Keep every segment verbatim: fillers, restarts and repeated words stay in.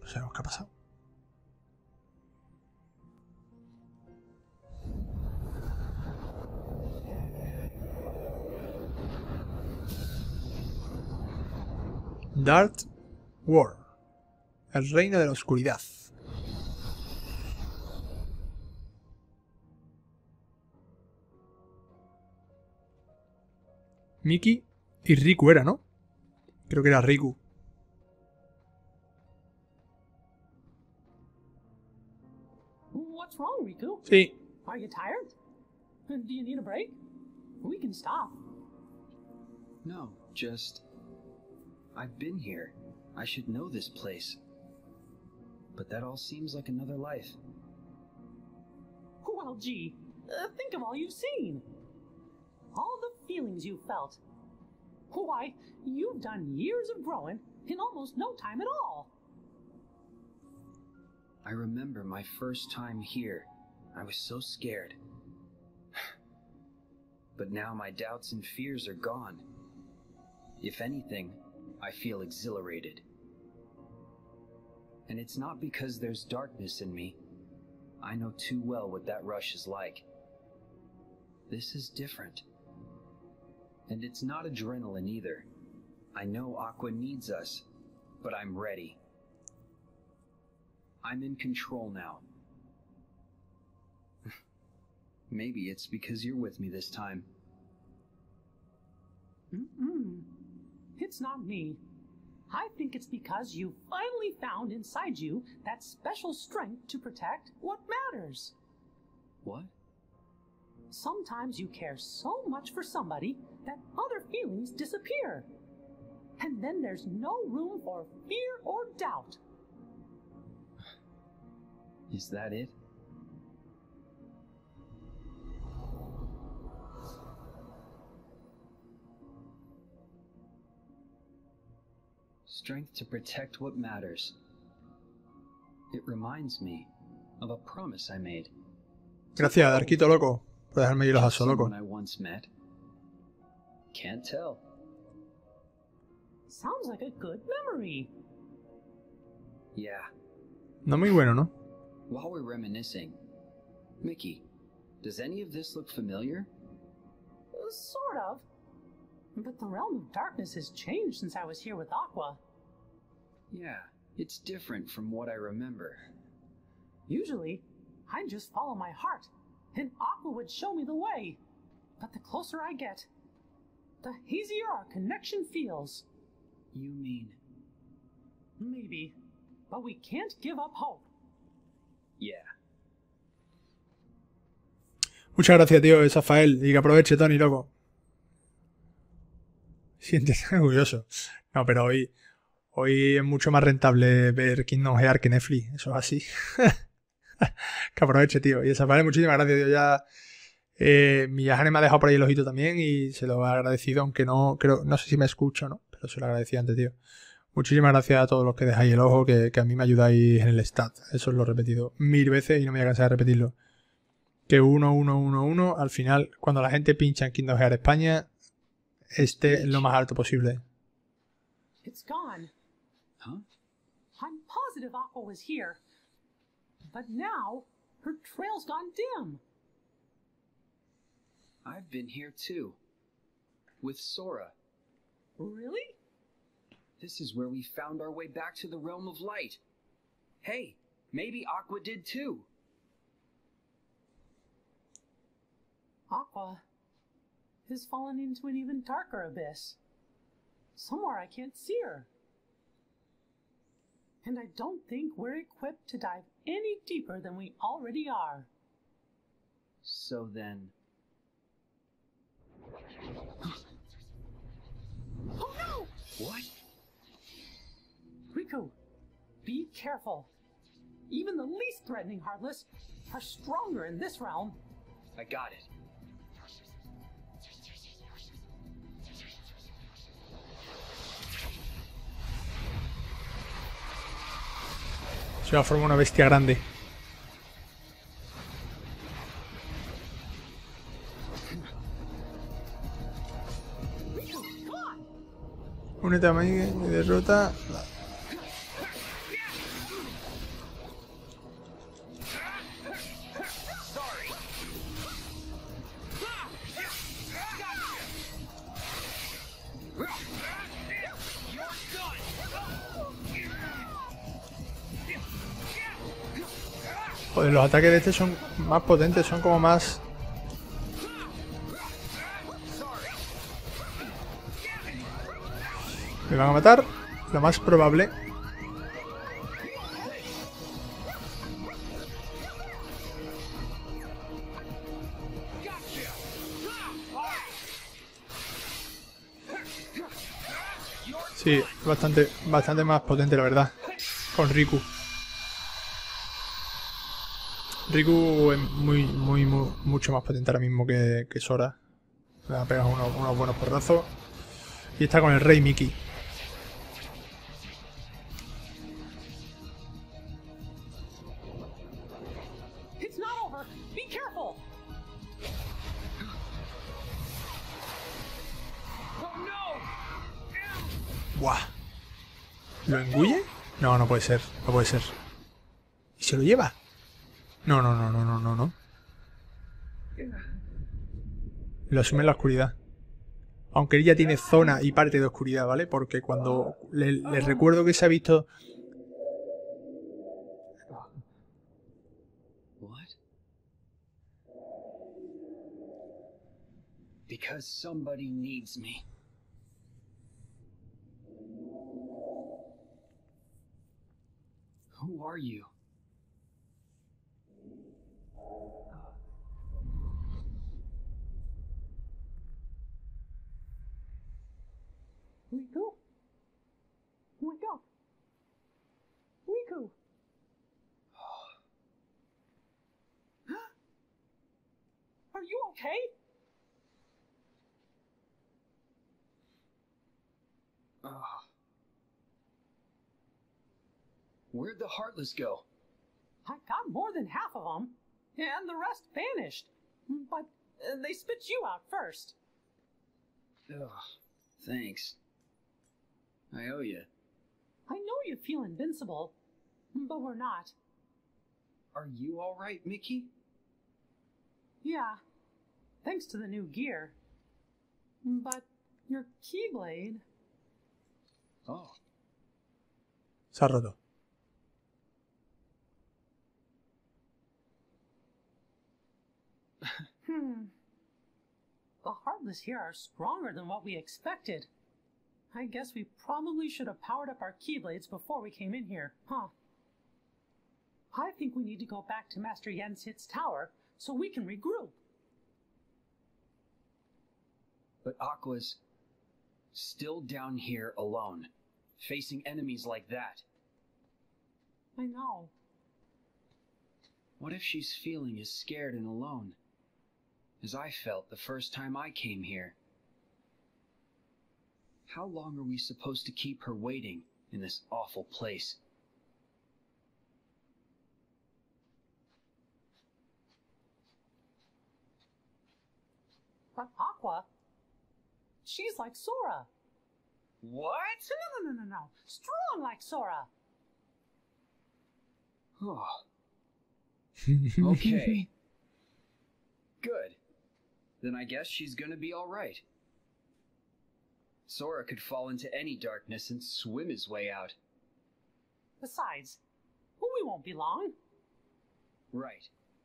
sabemos qué ha pasado. Dark World. El reino de la oscuridad. Mickey y Riku era, ¿no? Creo que era Riku. What's wrong, Riku? Sí. Are you tired? Do you need a break? We can stop. No, just... I've been here. I should know this place. But that all seems like another life. Well, gee, uh, think of all you've seen. All the feelings you've felt. Why, you've done years of growing in almost no time at all. I remember my first time here. I was so scared. But now my doubts and fears are gone. If anything, I feel exhilarated. And it's not because there's darkness in me. I know too well what that rush is like. This is different. And it's not adrenaline either. I know Aqua needs us, but I'm ready. I'm in control now. Maybe it's because you're with me this time. Mm-mm. It's not me. I think it's because you finally found inside you that special strength to protect what matters. What? Sometimes you care so much for somebody that other feelings disappear. And then there's no room for fear or doubt. Is that it? Strength to protect what matters. It reminds me of a promise I made. Gracias, Darquito loco, por dejarme ir los asos, loco. Someone I once met. Can't tell. Sounds like a good memory. Yeah. No muy bueno, ¿no? While we're reminiscing, Mickey, does any of this look familiar? Uh, sort of. But the realm of darkness has changed since I was here with Aqua. Yeah, it's different from what I remember. Usually, I'd just follow my heart, and Aqua would show me the way. But the closer I get, the easier our connection feels. You mean? Maybe, but we can't give up hope. Yeah. Muchas gracias, tío, Zafael. Y que aproveche, Tony, loco. Siéntese orgulloso. No, pero hoy, hoy es mucho más rentable ver Kingdom Hearts que Netflix. Eso es así. Que aproveche, tío. Y Zafael, muchísimas gracias, tío. Ya eh, Miyahane me ha dejado por ahí el ojito también y se lo he agradecido, aunque no creo, no sé si me escucho o no, pero se lo agradecí antes, tío. Muchísimas gracias a todos los que dejáis el ojo, que, que a mí me ayudáis en el stat. Eso lo he repetido mil veces y no me voy a cansar de repetirlo. Que uno, uno, uno, uno, al final, cuando la gente pincha en Kingdom Hearts España, esté lo más alto posible. It's gone. Huh? I'm positive Aqua was here. But now, her trail's gone dim. I've been here too. With Sora. Really? This is where we found our way back to the realm of light. Hey, maybe Aqua did too. Aqua has fallen into an even darker abyss. Somewhere I can't see her. And I don't think we're equipped to dive any deeper than we already are. So then... Oh no! What? Riku, be careful. Even the least threatening Heartless are stronger in this realm. I got it. Se va a formar una bestia grande. Únete a mí y derrota. Joder, los ataques de este son más potentes, son como más... Me van a matar, lo más probable. Sí, bastante, bastante más potente, la verdad, con Riku. Riku es muy, muy, muy mucho más potente ahora mismo que, que Sora. Le ha pegado unos, unos buenos porrazos. Y está con el Rey Mickey. It's not over. Be careful. Oh no. ¡Buah! ¿Lo engulle? No, no puede ser, no puede ser. ¿Y se lo lleva? No, no, no, no, no, no, no. Lo asume en la oscuridad. Aunque ella tiene zona y parte de oscuridad, ¿vale? Porque cuando le, le recuerdo que se ha visto... What? Because somebody needs me. Who are you? Riku? Wake up. Riku. Are you okay? Ugh. Where'd the Heartless go? I got more than half of them, and the rest vanished. But uh, they spit you out first. Ugh. Thanks. I owe you. I know you feel invincible, but we're not. Are you alright, Mickey? Yeah, thanks to the new gear. But your Keyblade... Oh. Se ha roto. Hmm. The Heartless here are stronger than what we expected. I guess we probably should have powered up our Keyblades before we came in here, huh? I think we need to go back to Master Yansit's tower so we can regroup. But Aqua's still down here alone, facing enemies like that. I know. What if she's feeling as scared and alone as I felt the first time I came here? How long are we supposed to keep her waiting in this awful place? But Aqua, she's like Sora. What? No, no, no, no, no. Strong like Sora. Oh. Okay. Good. Then I guess she's gonna be alright. Sora could fall into any darkness and swim his way out. Besides, we won't be long. Right.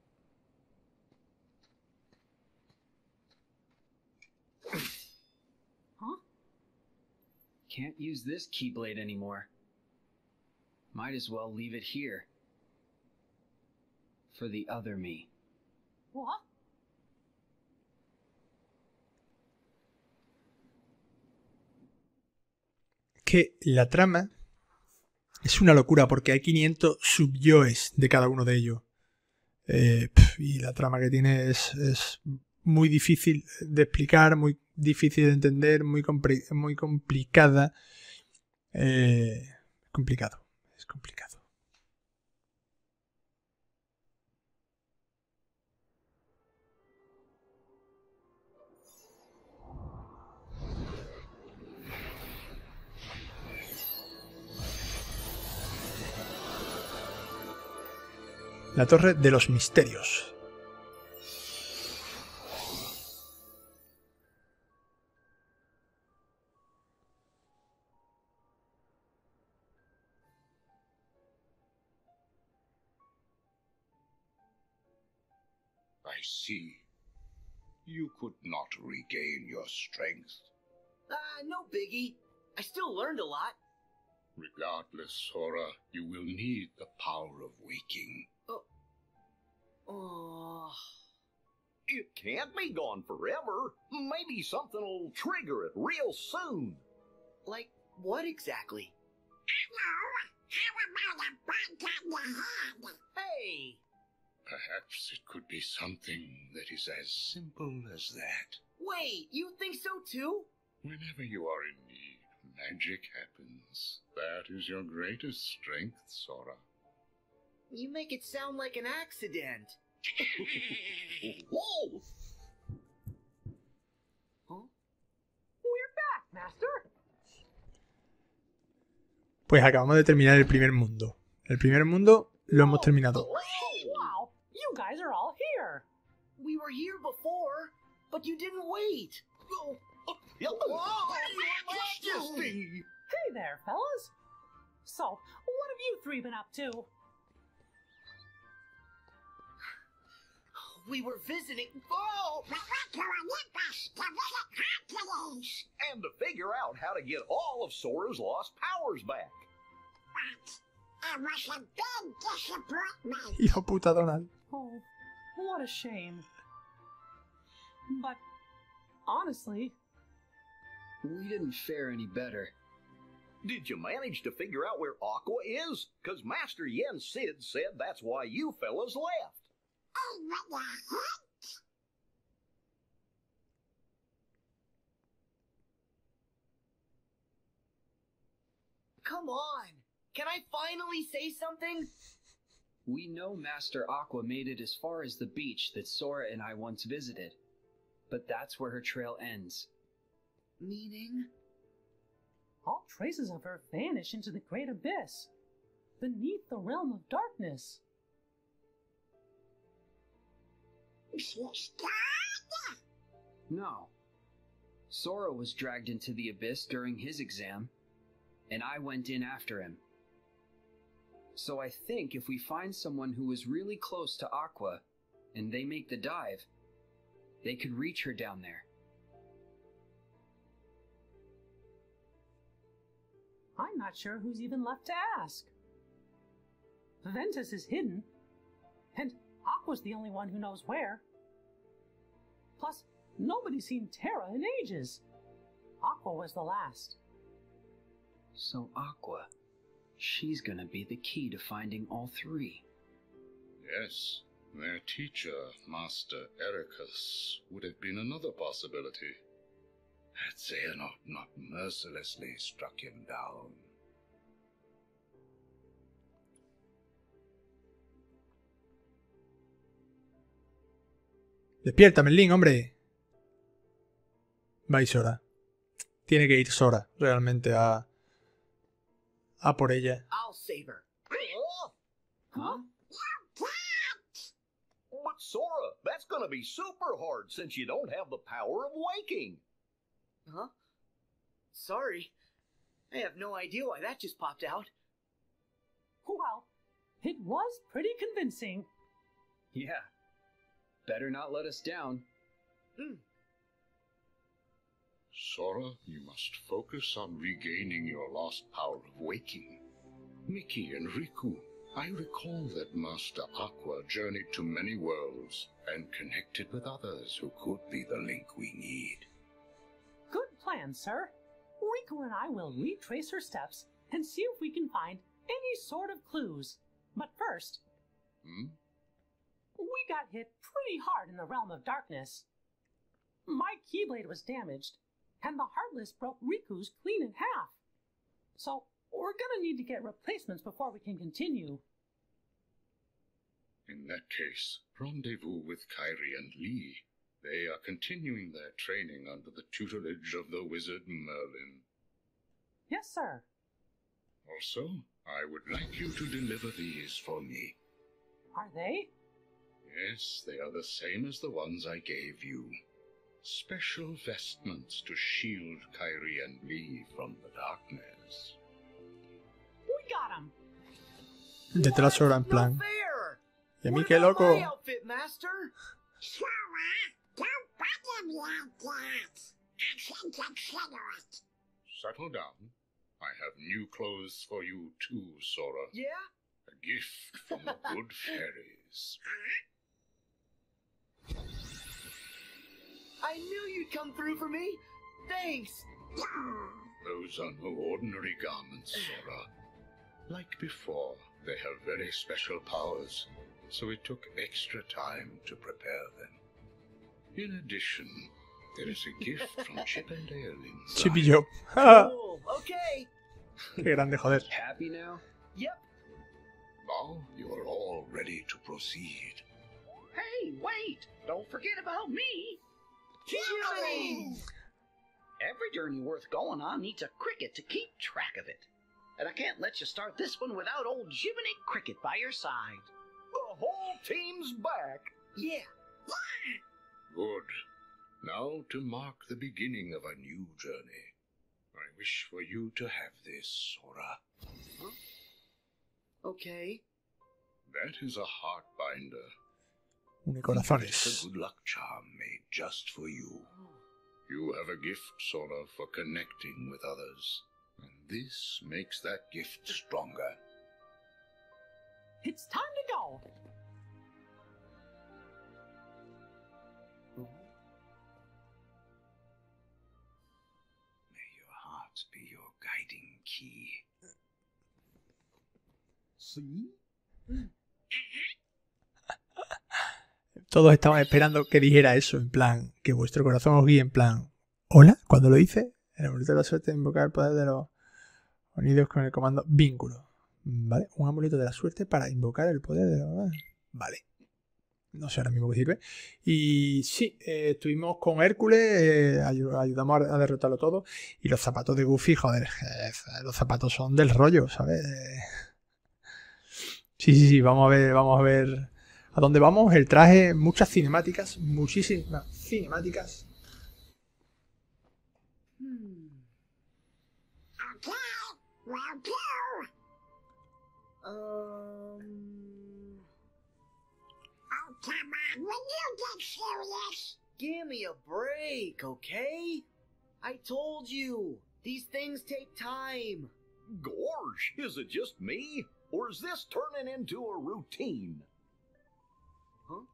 Huh? Can't use this Keyblade anymore. Might as well leave it here. For the other me. What? Que la trama es una locura porque hay quinientos subyoes de cada uno de ellos. Eh, pf, y la trama que tiene es, es muy difícil de explicar, muy difícil de entender, muy, compli muy complicada. Eh, complicado, es complicado. La Torre de los Misterios. see. You could not regain your strength. Uh, no biggie. I still learned a lot. Regardless, Sora, you will need the power of waking. Oh. It can't be gone forever. Maybe something will trigger it real soon. Like, what exactly? Hey! Perhaps it could be something that is as simple as that. Wait, you think so too? Whenever you are in need, magic happens. That is your greatest strength, Sora. You make it sound like an accident. Whoa! Huh? We're back, Master. Pues acabamos de terminar el primer mundo. El primer mundo lo hemos terminado. Wow, you guys are all here. We were here before, but you didn't wait. Oh, oh, Your Majesty! Hey there, fellas. So, what have you three been up to? We were visiting. Oh! And to figure out how to get all of Sora's lost powers back. It was a big disappointment. Hijo puta Donald. Oh, what a shame. But, honestly, We didn't fare any better. Did you manage to figure out where Aqua is? Because Master Yen Sid said that's why you fellas left. Oh, what the heck? Come on! Can I finally say something? We know Master Aqua made it as far as the beach that Sora and I once visited. But that's where her trail ends. Meaning? all traces of her vanish into the great abyss, beneath the realm of darkness. She's gone. No. Sora was dragged into the abyss during his exam, and I went in after him. So I think if we find someone who is really close to Aqua, and they make the dive, they could reach her down there. I'm not sure who's even left to ask. Ventus is hidden, and Aqua's the only one who knows where. Plus, nobody's seen Terra in ages. Aqua was the last. So Aqua, she's gonna be the key to finding all three. Yes, their teacher, Master Ericus, would have been another possibility, had Xehanort not mercilessly struck him down. Despierta, Merlín, hombre. Va y Sora. Tiene que ir Sora, realmente, a... a por ella. I'll save her. Huh? But Sora, that's gonna be super hard since you don't have the power of waking. Huh? Sorry. I have no idea why that just popped out. Well, it was pretty convincing. Yeah. Better not let us down. Mm. Sora, you must focus on regaining your lost power of waking. Mickey and Riku, I recall that Master Aqua journeyed to many worlds and connected with others who could be the link we need. Good plan, sir. Riku and I will retrace her steps and see if we can find any sort of clues. But first, Hmm? we got hit pretty hard in the realm of darkness. My Keyblade was damaged, and the Heartless broke Riku's clean in half. So, we're gonna need to get replacements before we can continue. In that case, rendezvous with Kairi and Lee. They are continuing their training under the tutelage of the wizard Merlin. Yes, sir. Also, I would like you to deliver these for me. Are they? Yes, they are the same as the ones I gave you. Special vestments to shield Kairi and Lee from the darkness. We got 'em! Detrás Sora en No plan. fair! ¿Y a mí What qué about loco? my outfit, Master? Sora, don't bother me like that. I can consider it. Settle down. I have new clothes for you too, Sora. Yeah? A gift from the good fairies. I knew you'd come through for me. Thanks. Those are no ordinary garments, Sora. Like before, they have very special powers, so it took extra time to prepare them. In addition, there is a gift from Chip and Dale inside. Chip y yo. Cool. Okay. Qué grande, joder. Happy now? Yep. Now you are all ready to proceed. Hey, wait! Don't forget about me! Jiminy! Every journey worth going on needs a cricket to keep track of it. And I can't let you start this one without old Jiminy Cricket by your side. The whole team's back. Yeah. Good. Now to mark the beginning of a new journey. I wish for you to have this, Sora. Okay. That is a heart binder. It's a Unicorazones. good luck charm made just for you. You have a gift, Sora, for connecting with others. And this makes that gift stronger. It's time to go. May your heart be your guiding key. See? Todos estaban esperando que dijera eso, en plan, que vuestro corazón os guíe, en plan, ¿hola? Cuando lo dice, el amuleto de la suerte de invocar el poder de los unidos con el comando vínculo. ¿Vale? Un amuleto de la suerte para invocar el poder de los... Vale. No sé ahora mismo qué sirve. Y sí, eh, estuvimos con Hércules, eh, ayu- ayudamos a, a derrotarlo todo. Y los zapatos de Goofy, joder, jefe, los zapatos son del rollo, ¿sabes? Eh, Sí, sí, sí, vamos a ver, vamos a ver a dónde vamos. El traje, muchas cinemáticas, muchísimas cinemáticas. Hmm. Okay, well, do. Um. Oh, come on, will you get serious? Give me a break, okay? I told you. These things take time. Gorge, is it just me? Or is this turning into a routine? Uh,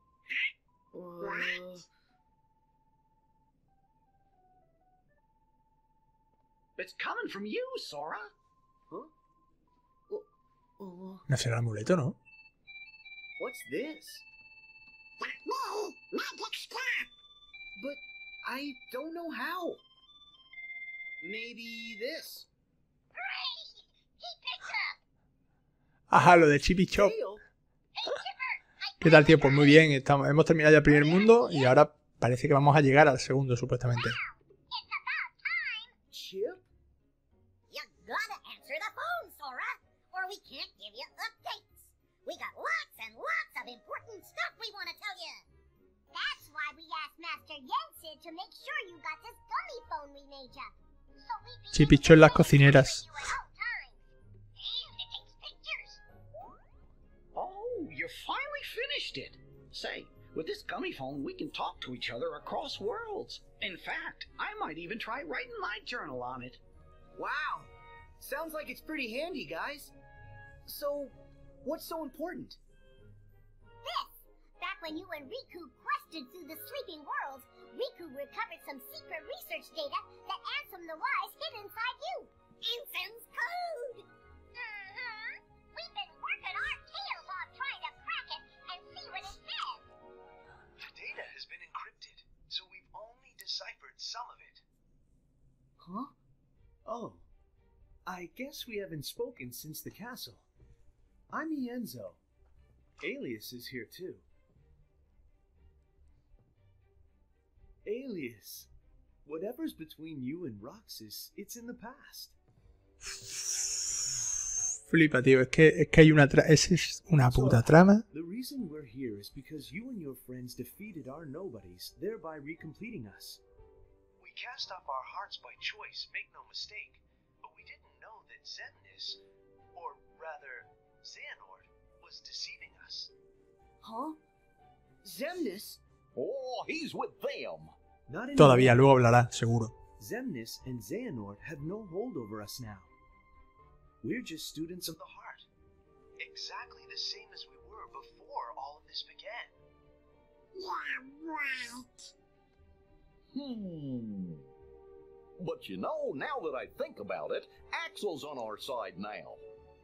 It's coming from you, Sora. huh? Uh, uh, No será el amuleto, ¿no? what's this? That me, magic stop. But I don't know how. Maybe this. Great, he picked up. Ajá, lo de Chip y Chop. Tail? ¿Qué tal, tío? Pues muy bien, estamos, hemos terminado ya el primer mundo y ahora parece que vamos a llegar al segundo, supuestamente. It's about time. Chip? You gotta answer the phone, Sora, or we can't give you updates. We got lots and lots of important stuff we want to tell you. That's why we asked Master Yensid to make sure you got this gummy phone we made you. So we can Chip y Chop en las cocineras. you at all times. And it takes pictures. Oh, you finally finished it. Say, with this gummy phone, we can talk to each other across worlds. In fact, I might even try writing my journal on it. Wow. Sounds like it's pretty handy, guys. So, what's so important? This! Back when you and Riku quested through the sleeping worlds, Riku recovered some secret research data that Ansem the Wise hid inside you. Ansem's code! Uh-huh. We've been working our tails off trying to crack it and see what it says. The data has been encrypted, so we've only deciphered some of it. Huh? Oh. I guess we haven't spoken since the castle. I'm Ienzo. Alias is here too. Alias. Whatever's between you and Roxas, it's in the past. Flipa, tío, es que, es que hay una tra esa es una puta trama. The reason we're here is because you and your friends defeated our nobodies, thereby recompleting us. We cast off our hearts by choice, make no mistake, but we didn't know that Xemnas, or rather, Xehanort, was deceiving us. Huh? Xemnas? Oh, he's with them. Not anymore. Todavía, luego hablará, seguro. Xemnas and Xehanort have no hold over us now. We're just students of the heart. Exactly the same as we were before all of this began. Yeah, right. Hmm. But you know, now that I think about it, Axel's on our side now.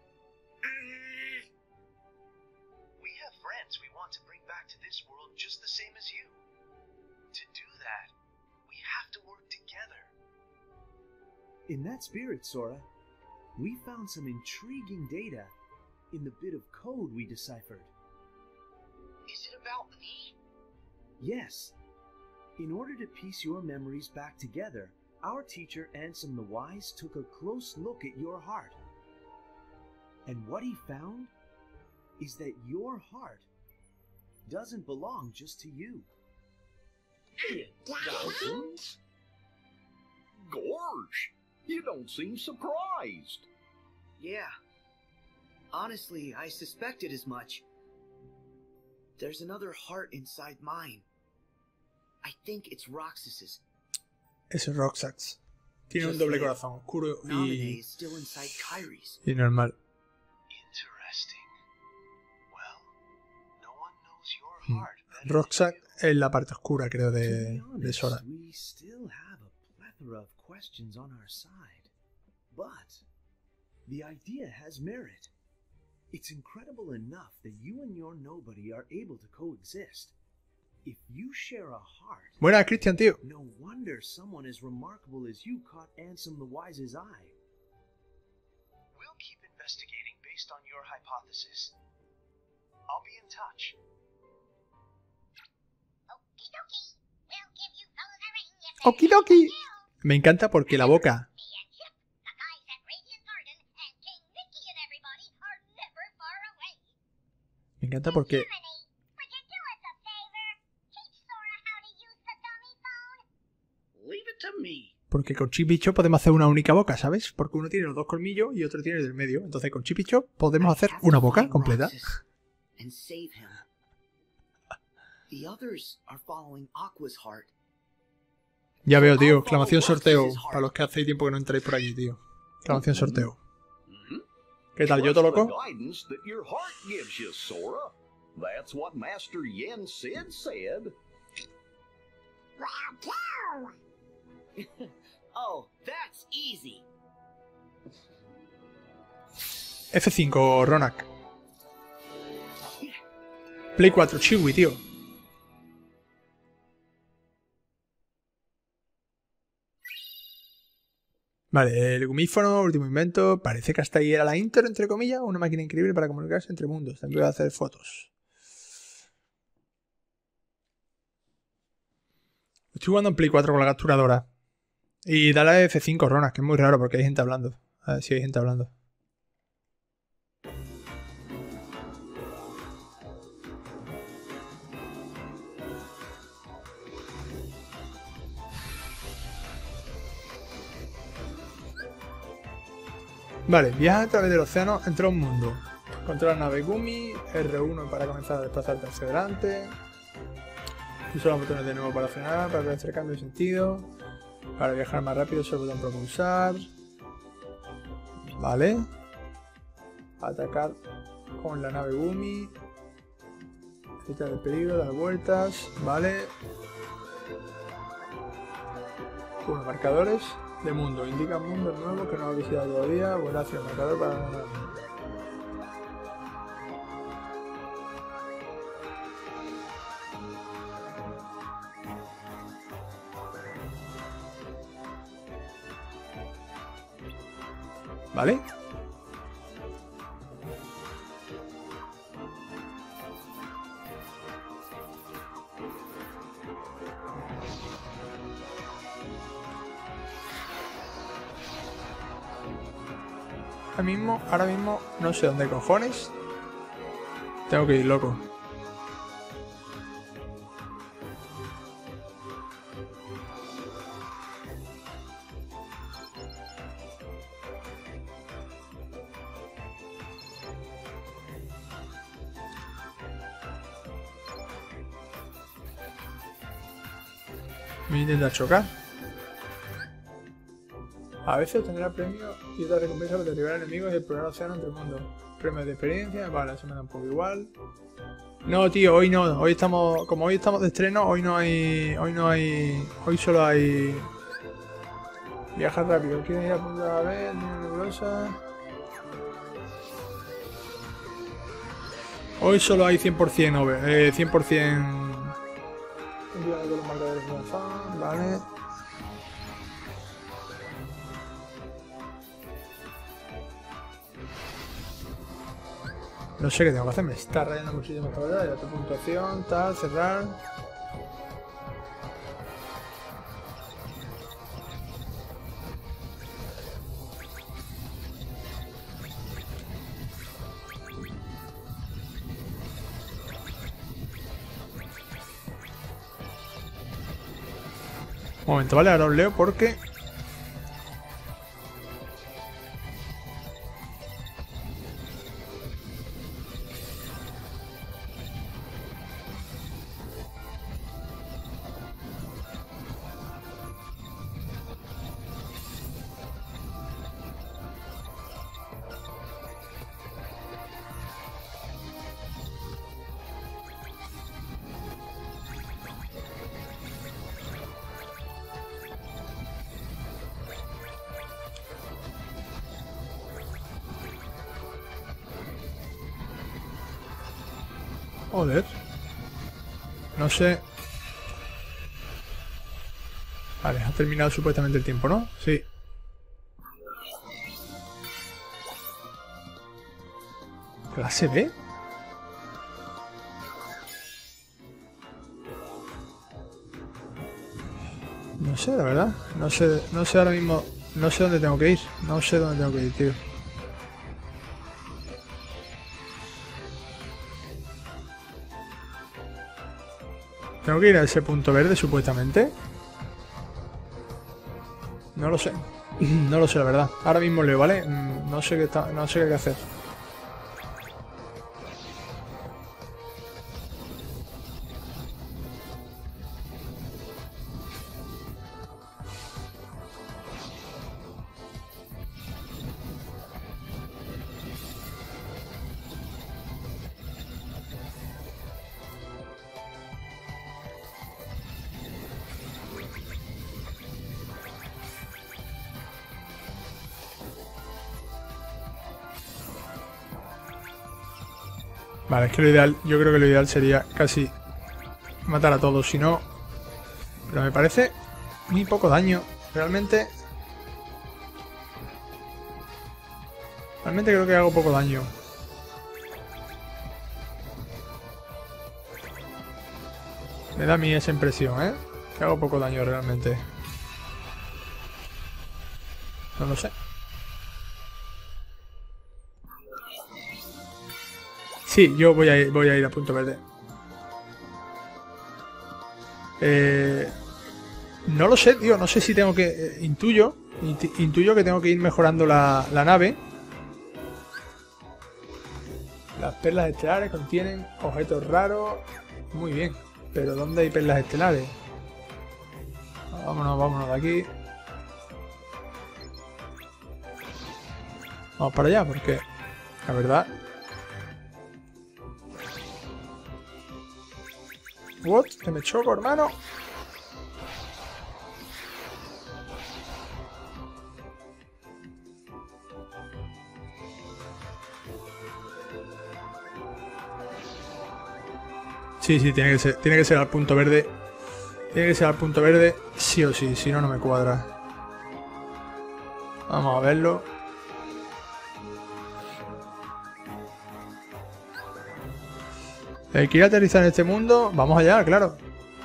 We have friends we want to bring back to this world just the same as you. To do that, we have to work together. In that spirit, Sora, we found some intriguing data in the bit of code we deciphered. Is it about me? Yes. In order to piece your memories back together, our teacher Ansem the Wise took a close look at your heart. And what he found is that your heart doesn't belong just to you. It doesn't? Gorge, you don't seem surprised. Yeah. Honestly, I suspected as much. There's another heart inside mine. I think it's Roxas's. Ese es Roxas. Tiene un doble corazón, oscuro Naminé y, is still inside Kyrie's. y normal. Interesting. Well, no one knows your heart better Roxas than you. es la parte oscura, creo, To de, be de honest, Sora. we still have a plethora of questions on our side. But the idea has merit. It's incredible enough that you and your nobody are able to coexist. If you share a heart, Buena, Cristian, tío. no wonder someone as remarkable as you caught Ansem the Wise's eye. We'll keep investigating based on your hypothesis. I'll be in touch. Okie dokie. We'll give you fellas a ring if there's Okidoki. anything else. Me encanta porque la boca. Me and Chip, the guys at Radiant Garden, and King Mickey and everybody are never far away. Me encanta porque Jiminy, would you do us a favor? Teach Sora how to use the dummy phone? Leave it to me. porque con Chip y Chop podemos hacer una única boca, ¿sabes? Porque uno tiene los dos colmillos y otro tiene el del medio. Entonces con Chip y Chop podemos hacer una boca completa. And save him. The others are following Aqua's heart. Ya veo, tío. Exclamación sorteo. Para los que hace tiempo que no entráis por aquí, tío. Exclamación sorteo. ¿Qué tal, yo, loco? Guidance that your heart gives you, Sora. That's what Master Yen Sid said. Oh, that's easy. F cinco, Ronak. Play cuatro, Chiwi, tío. Vale, el gumífono, último invento. Parece que hasta ahí era la intro, entre comillas. Una máquina increíble para comunicarse entre mundos. También voy a hacer fotos. Estoy jugando en Play cuatro con la capturadora. Y dale a F cinco, Ronak, que es muy raro porque hay gente hablando. A ver si hay gente hablando. Vale, viaja a través del océano entre un mundo. Controla la nave Gumi, R uno para comenzar a desplazarte hacia adelante. Usa los botones de nuevo para frenar, para hacer cambio de sentido. Para viajar más rápido, usa el botón propulsar. Vale. Atacar con la nave Gumi. Evitar el peligro, dar vueltas. Vale. Unos marcadores de mundo. Indica mundos nuevos que no ha visitado todavía. Vuela hacia el marcador para... ¿Vale? Ahora mismo, ahora mismo no sé dónde cojones tengo que ir, loco. Me intenta chocar. A veces tendrá premio y otra recompensa para derribar enemigos y explorar el océano entre mundos. Premios de experiencia, vale, eso me da un poco igual. No, tío, hoy no. Hoy estamos, como hoy estamos de estreno, hoy no hay, hoy no hay, hoy solo hay viajar rápido. ¿Quieren ir a punta a ver? Línea nebulosa. Hoy solo hay cien por cien over, eh, cien por cien. Vale. No sé qué tengo que hacer, me está rayando muchísimo esta verdad. Ya tu puntuación, tal, cerrar. Un momento, vale, ahora os leo porque... Joder. No sé. Vale, ha terminado supuestamente el tiempo, ¿no? Sí. ¿Clase B? No sé, la verdad. No sé, no sé ahora mismo. No sé dónde tengo que ir. No sé dónde tengo que ir, tío. ¿Tengo que ir a ese punto verde, supuestamente? No lo sé. No lo sé, la verdad. Ahora mismo leo, ¿vale? No sé qué está, no sé qué hay que hacer. Vale, es que lo ideal, yo creo que lo ideal sería casi matar a todos, si no... Pero me parece muy poco daño, realmente... Realmente creo que hago poco daño. Me da a mí esa impresión, ¿eh? Que hago poco daño realmente. No lo sé. Sí, yo voy a ir, voy a ir a punto verde. Eh, no lo sé, tío. No sé si tengo que... Eh, intuyo. Intuyo que tengo que ir mejorando la, la nave. Las perlas estelares contienen objetos raros. Muy bien. Pero ¿dónde hay perlas estelares? Vámonos, vámonos de aquí. Vamos para allá porque... La verdad... What? Que me choco, hermano. Sí, sí, tiene que ser, tiene que ser al punto verde. Tiene que ser al punto verde, sí o sí, si no, no me cuadra. Vamos a verlo. El que ir a aterrizar en este mundo, vamos allá, claro.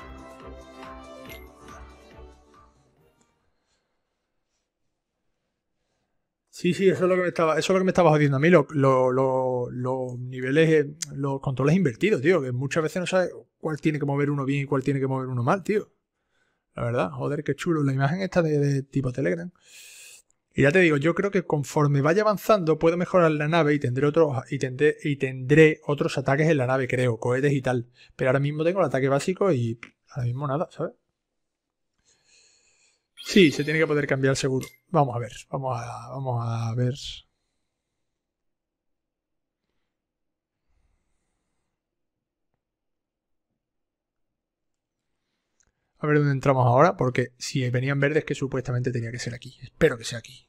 Sí, sí, eso es lo que me estaba, eso es lo que me estaba jodiendo a mí, los lo, lo, lo niveles, los controles invertidos, tío, que muchas veces no sabes cuál tiene que mover uno bien y cuál tiene que mover uno mal, tío. La verdad, joder, qué chulo. La imagen esta de, de tipo Telegram. Y ya te digo, yo creo que conforme vaya avanzando puedo mejorar la nave y tendré otros y tendré, y tendré otros ataques en la nave, creo, cohetes y tal. Pero ahora mismo tengo el ataque básico y ahora mismo nada, ¿sabes? Sí, se tiene que poder cambiar seguro. Vamos a ver, vamos a, vamos a ver. A ver dónde entramos ahora, porque si venían verdes que supuestamente tenía que ser aquí. Espero que sea aquí.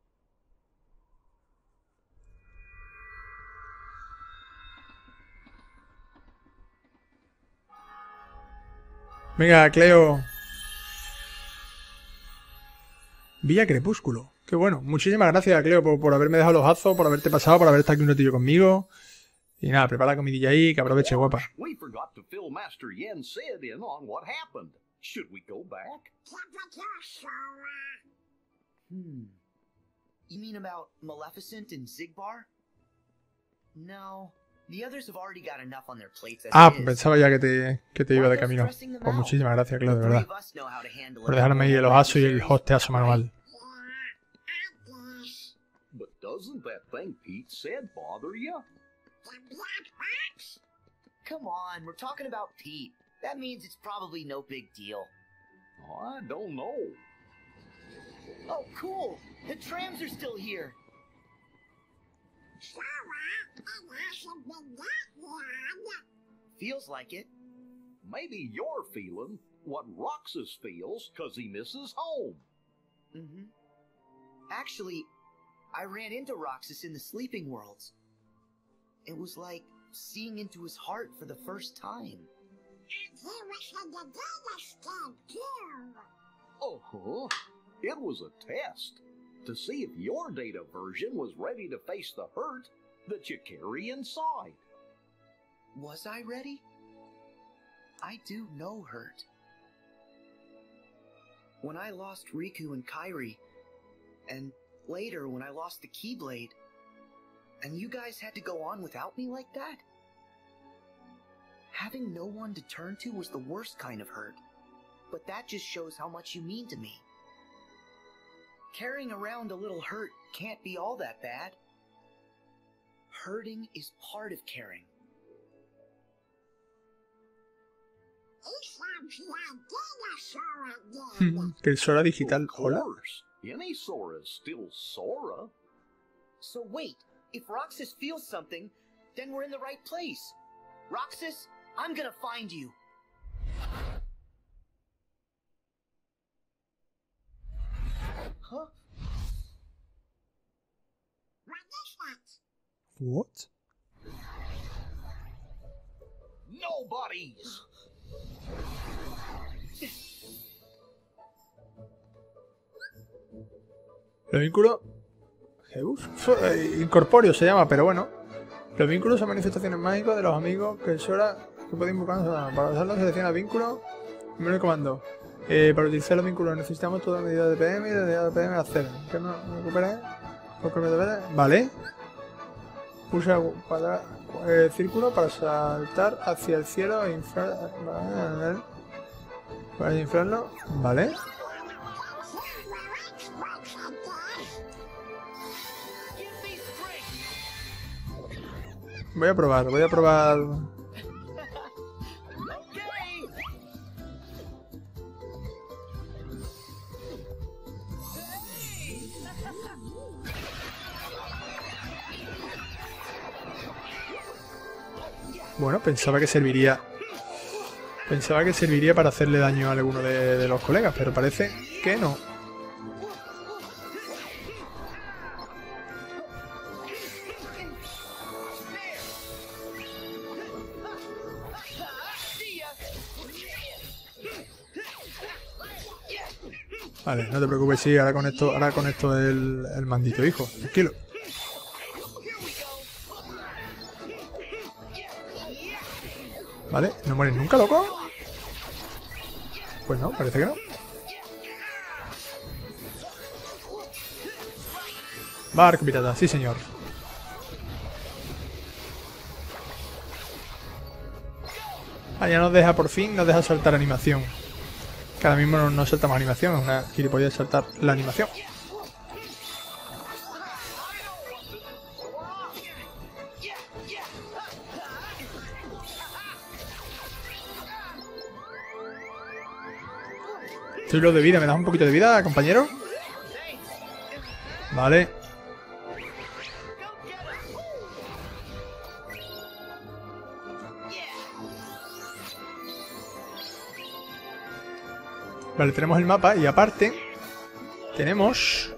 Venga, Cleo. Villa Crepúsculo. Qué bueno. Muchísimas gracias, Cleo, por, por haberme dejado los azos, por haberte pasado, por haber estado aquí un ratillo conmigo. Y nada, prepara la comidilla ahí, que aproveche, guapa. We forgot to fill Master Yen Sid in on what happened. Should we go back? Hmm. You mean about Maleficent and Zigbar? No. The others have already got enough on their plates as Ah, it is. pensaba ya que te, que te iba de camino. Pues muchísimas gracias, Cleo, de verdad. Por dejarme ahí el ojazo y el hosteazo manual. But doesn't that thing Pete said bother you? Come on, we're talking about Pete. That means it's probably no big deal. I don't know. Oh, cool! The trams are still here! Feels like it. Maybe you're feeling what Roxas feels because he misses home. Mm-hmm. Actually, I ran into Roxas in the Sleeping Worlds. It was like seeing into his heart for the first time. And he was in the data scan too. Uh-huh. It was a test to see if your data version was ready to face the hurt that you carry inside. Was I ready? I do know hurt. When I lost Riku and Kairi, and later when I lost the Keyblade, and you guys had to go on without me like that? Having no one to turn to was the worst kind of hurt, but that just shows how much you mean to me. Carrying around a little hurt can't be all that bad. Hurting is part of caring. Que el Sora digital, hola. Of course. Any Sora's still Sora. So wait, if Roxas feels something, then we're in the right place. Roxas, I'm gonna find you. Huh? What? Nobody's. Los vínculos... Zeus. Eh, Incorpóreo se llama, pero bueno. Los vínculos son manifestaciones mágicas de los amigos que el Sora que puede invocar. Para usarlos selecciona vínculos y menú de comando. Eh, para utilizar los vínculos necesitamos toda medida de P M y la medida de P M a cero. ¿Que no recupere? Vale. Pulsa para, eh, círculo para saltar hacia el cielo e inflar... Vale. Para inflarlo. Vale. Voy a probar, voy a probar... Bueno, pensaba que serviría... Pensaba que serviría para hacerle daño a alguno de, de los colegas, pero parece que no. Vale, no te preocupes, sí, ahora con esto, ahora con esto el, el mandito, hijo. Tranquilo. Vale, ¿no mueres nunca, loco? Pues no, parece que no. Barco pirata, sí señor. Ah, ya nos deja por fin, nos deja saltar animación. Que ahora mismo no, no saltamos animación, es una gilipollez saltar la animación. Estoy lo de vida. ¿Me das un poquito de vida, compañero? Vale. Vale, tenemos el mapa y aparte tenemos...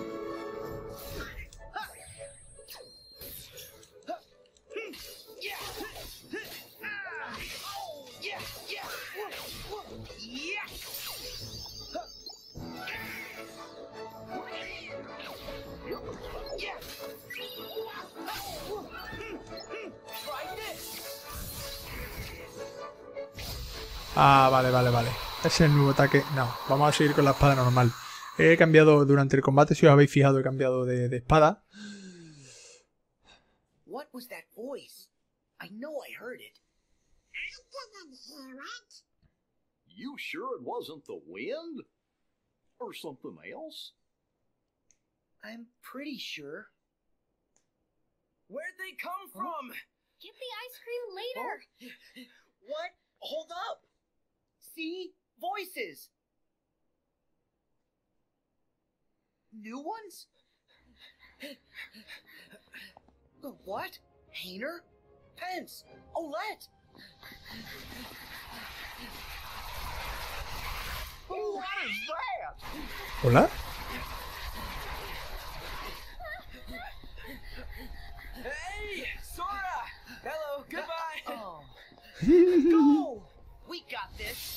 Ah, vale, vale, vale. Ese es el nuevo ataque. No, vamos a seguir con la espada normal. He cambiado durante el combate, si os habéis fijado, he cambiado de, de espada. What was that voice? I know I heard it. I didn't hear it. You sure it wasn't the wind? Or something else? I'm pretty sure. Where'd they come from? Get the ice cream later. What? Hold up. See? Voices. New ones? What? Hayner? Pence? Olette? What is that? ¿Hola? Hey, Sora! Hello, goodbye. Oh. Go! We got this.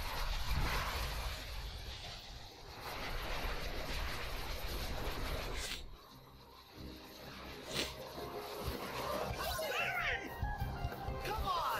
Come on!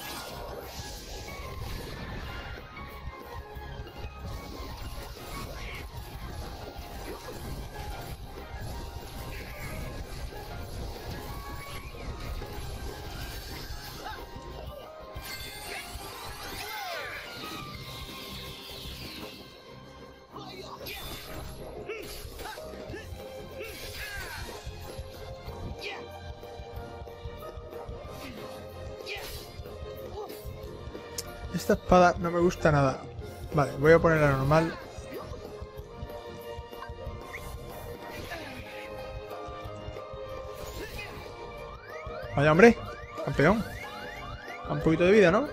Esta espada no me gusta nada. Vale, voy a ponerla normal. Vaya, hombre. Campeón. Un poquito de vida, ¿no?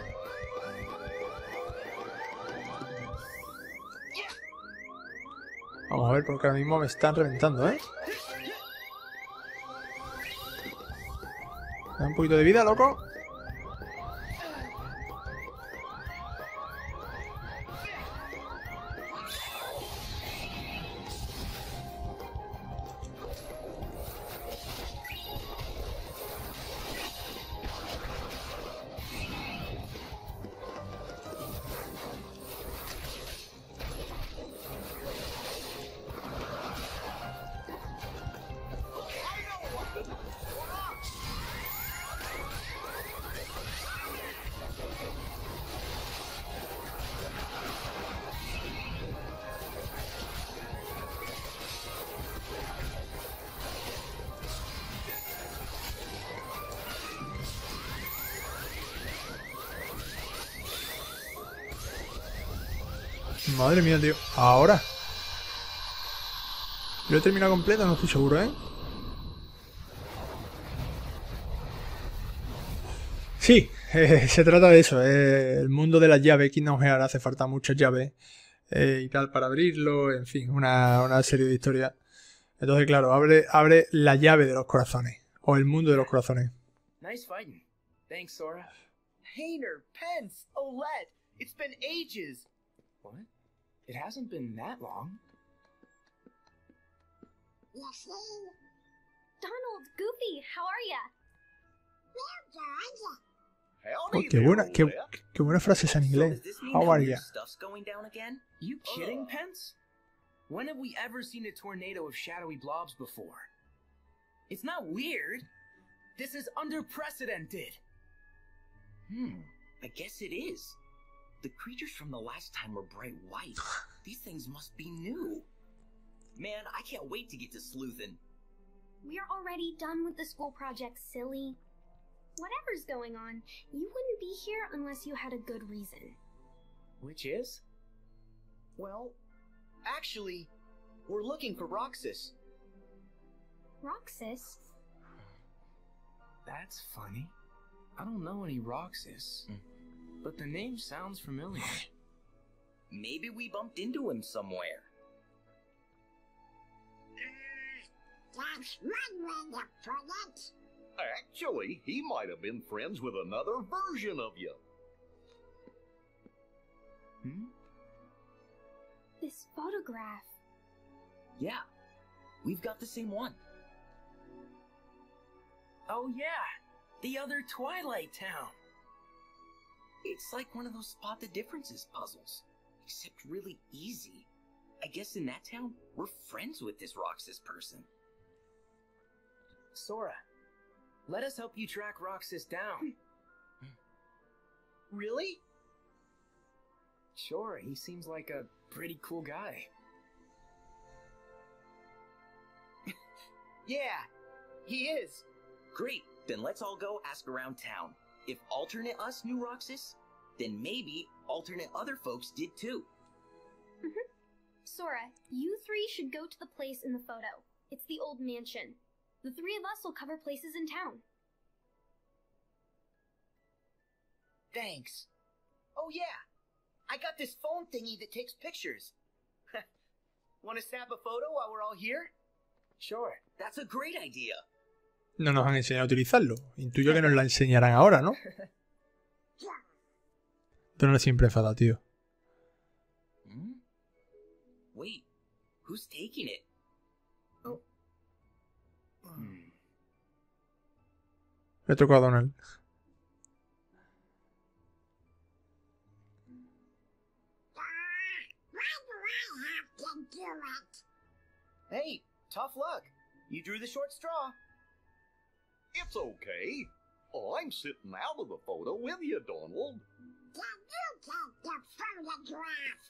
Vamos a ver, porque ahora mismo me están reventando, ¿eh? ¿Me da un poquito de vida, loco? Madre mía, tío. Ahora. ¿Lo he terminado completo? No estoy seguro, ¿eh? Sí, eh, se trata de eso. Eh, el mundo de las llaves. Kingdom Hearts hace falta muchas llaves. Eh, y tal, para abrirlo. En fin, una, una serie de historias. Entonces, claro, abre, abre la llave de los corazones. O el mundo de los corazones. Nice fighting. Thanks, Sora. Hayner, Pence, Olette. It's been ages. What? It hasn't been that long. You see? Donald, Goofy, how are ya? Well, Oh, qué buena, qué, qué buena frase es en inglés. How are ya? Stuff's going down again? You kidding, Pence? When have we ever seen a tornado of shadowy blobs before? It's not weird. This is unprecedented. Hmm, I guess it is. The creatures from the last time were bright white. These things must be new. Man, I can't wait to get to sleuthin'. We're already done with the school project, silly. Whatever's going on, you wouldn't be here unless you had a good reason. Which is? Well, actually, we're looking for Roxas. Roxas? That's funny. I don't know any Roxas, but the name sounds familiar. Maybe we bumped into him somewhere. That's one way to put it. Actually, he might have been friends with another version of you. Hmm? This photograph. Yeah, we've got the same one. Oh yeah, the other Twilight Town. It's like one of those spot the differences puzzles, except really easy. I guess in that town, we're friends with this Roxas person. Sora, let us help you track Roxas down. Really? Sure, he seems like a pretty cool guy. Yeah, he is. Great, then let's all go ask around town. If alternate us knew Roxas, then maybe alternate other folks did too. Mm-hmm. Sora, you three should go to the place in the photo. It's the old mansion. The three of us will cover places in town. Thanks. Oh yeah, I got this phone thingy that takes pictures. Want to snap a photo while we're all here? Sure, that's a great idea. No nos han enseñado a utilizarlo. Intuyo que nos la enseñarán ahora, ¿no? Donald siempre enfada, tío. Hmm? Wait, who's taking it? Oh. Hmm. Le tocó a Donald. Hey, tough luck. You drew the short straw. It's okay. I'm sitting out of the photo with you, Donald. Can you take the photograph?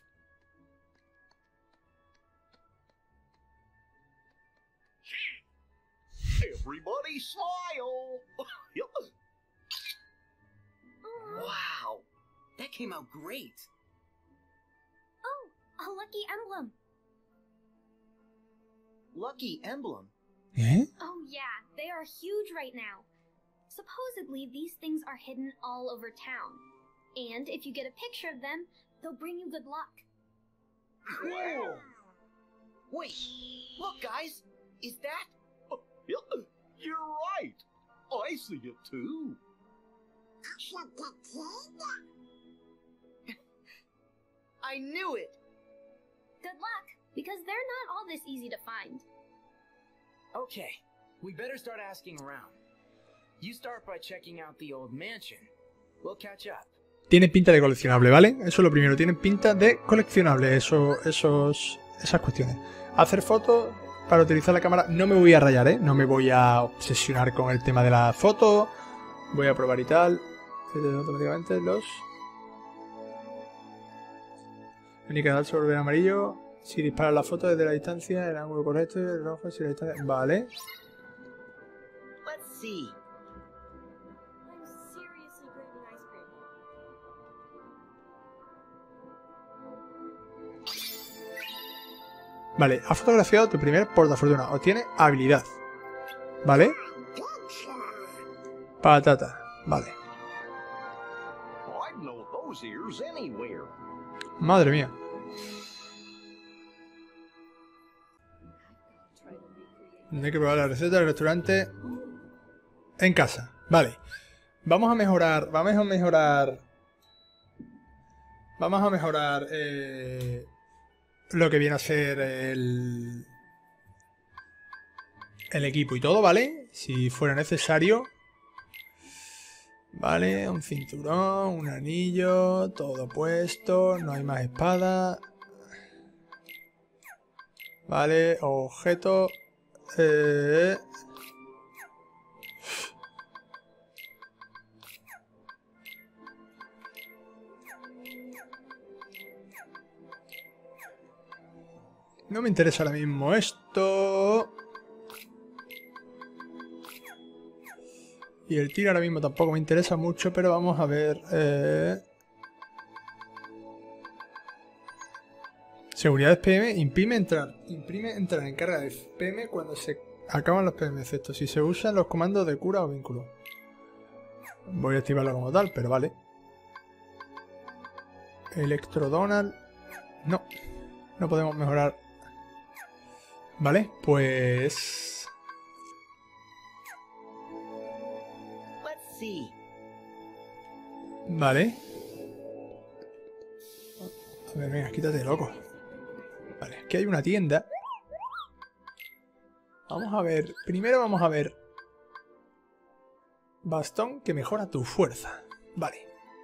Everybody smile. Wow, that came out great. Oh, a lucky emblem. Lucky emblem? ¿Eh? Oh yeah, they are huge right now. Supposedly, these things are hidden all over town. And if you get a picture of them, they'll bring you good luck. Whoa! Wait, look guys, is that? You're right. I see it too. I knew it. Good luck, because they're not all this easy to find. Okay, we better start asking around. You start by checking out the old mansion. We'll catch up. Tiene pinta de coleccionable, ¿vale? Eso es lo primero. Tienen pinta de coleccionable eso, esos, esas cuestiones. Hacer fotos para utilizar la cámara. No me voy a rayar, ¿eh? No me voy a obsesionar con el tema de la foto. Voy a probar y tal. Automáticamente los... Única sobre el amarillo. Si disparas la foto desde la distancia, el ángulo correcto, el rojo, si la distancia... Vale. Let's see. Vale, ha fotografiado tu primer portafortuna. Obtiene habilidad. ¿Vale? Patata. Vale. Madre mía. Hay que probar la receta del restaurante en casa. Vale. Vamos a mejorar. Vamos a mejorar. Vamos a mejorar. Eh... Lo que viene a ser el, el equipo y todo, ¿vale? Si fuera necesario. Vale, un cinturón, un anillo, todo puesto, no hay más espada. Vale, objeto. Eh... No me interesa ahora mismo esto. Y el tiro ahora mismo tampoco me interesa mucho, pero vamos a ver... Eh... Seguridad P M, imprime entrar. Imprime entrar en carga de P M cuando se acaban los P M, excepto si se usan los comandos de cura o vínculo. Voy a activarlo como tal, pero vale. Electrodonal. No, no podemos mejorar. Vale, pues... Let's see. Vale. A ver, venga, quítate, loco. Vale, aquí hay una tienda. Vamos a ver. Primero vamos a ver. Bastón que mejora tu fuerza. Vale.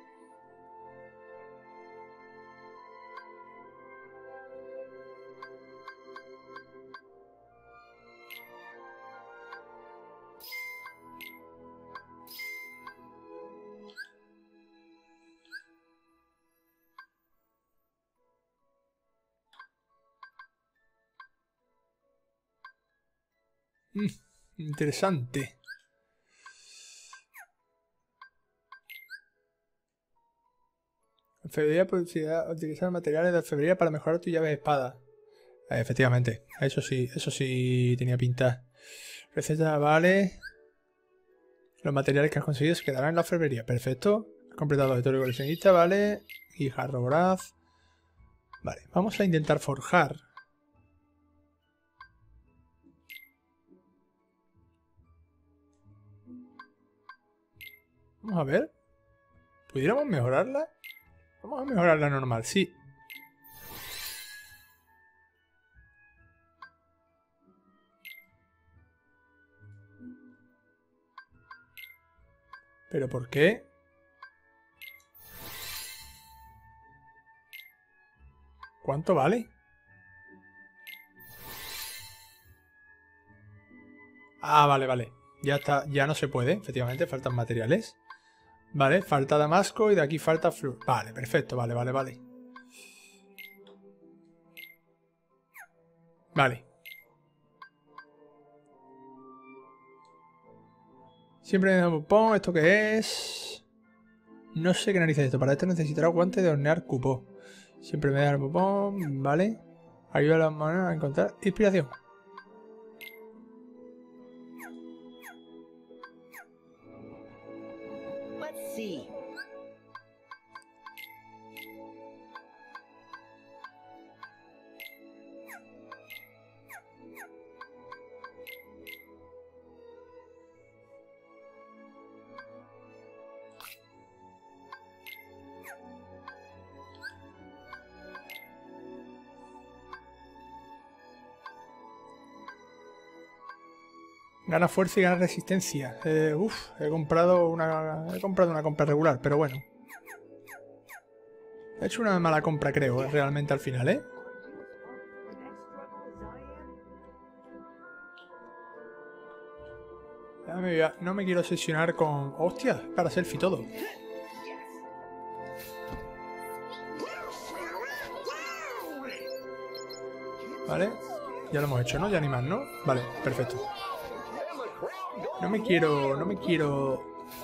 Mm, interesante. Alfarería, posibilidad de utilizar materiales de alfarería para mejorar tu llave de espada. Eh, efectivamente, eso sí, eso sí tenía pinta. Receta, vale. Los materiales que has conseguido se quedarán en la alfarería. Perfecto. Has completado el territorio coleccionista, vale. Y jarro voraz. Vale, vamos a intentar forjar. Vamos a ver. ¿Pudiéramos mejorarla? Vamos a mejorarla normal, sí. ¿Pero por qué? ¿Cuánto vale? Ah, vale, vale. Ya está, ya no se puede, efectivamente, faltan materiales. Vale, falta damasco y de aquí falta flúor. Vale, perfecto, vale, vale, vale. Vale. Siempre me da un pom, ¿esto qué es? No sé qué narices es esto. Para esto necesitará guante de hornear cupo. Siempre me da un pom, vale. Ayuda a las manos a encontrar inspiración. Sí. Gana fuerza y gana resistencia. Eh, uf, he comprado una. He comprado una compra regular, pero bueno. He hecho una mala compra, creo, eh, realmente al final, ¿eh? Ya me voy a- no me quiero obsesionar con... ¡Hostia! Para selfie todo. Vale. Ya lo hemos hecho, ¿no? Ya ni más, ¿no? Vale, perfecto. No me quiero... No me quiero...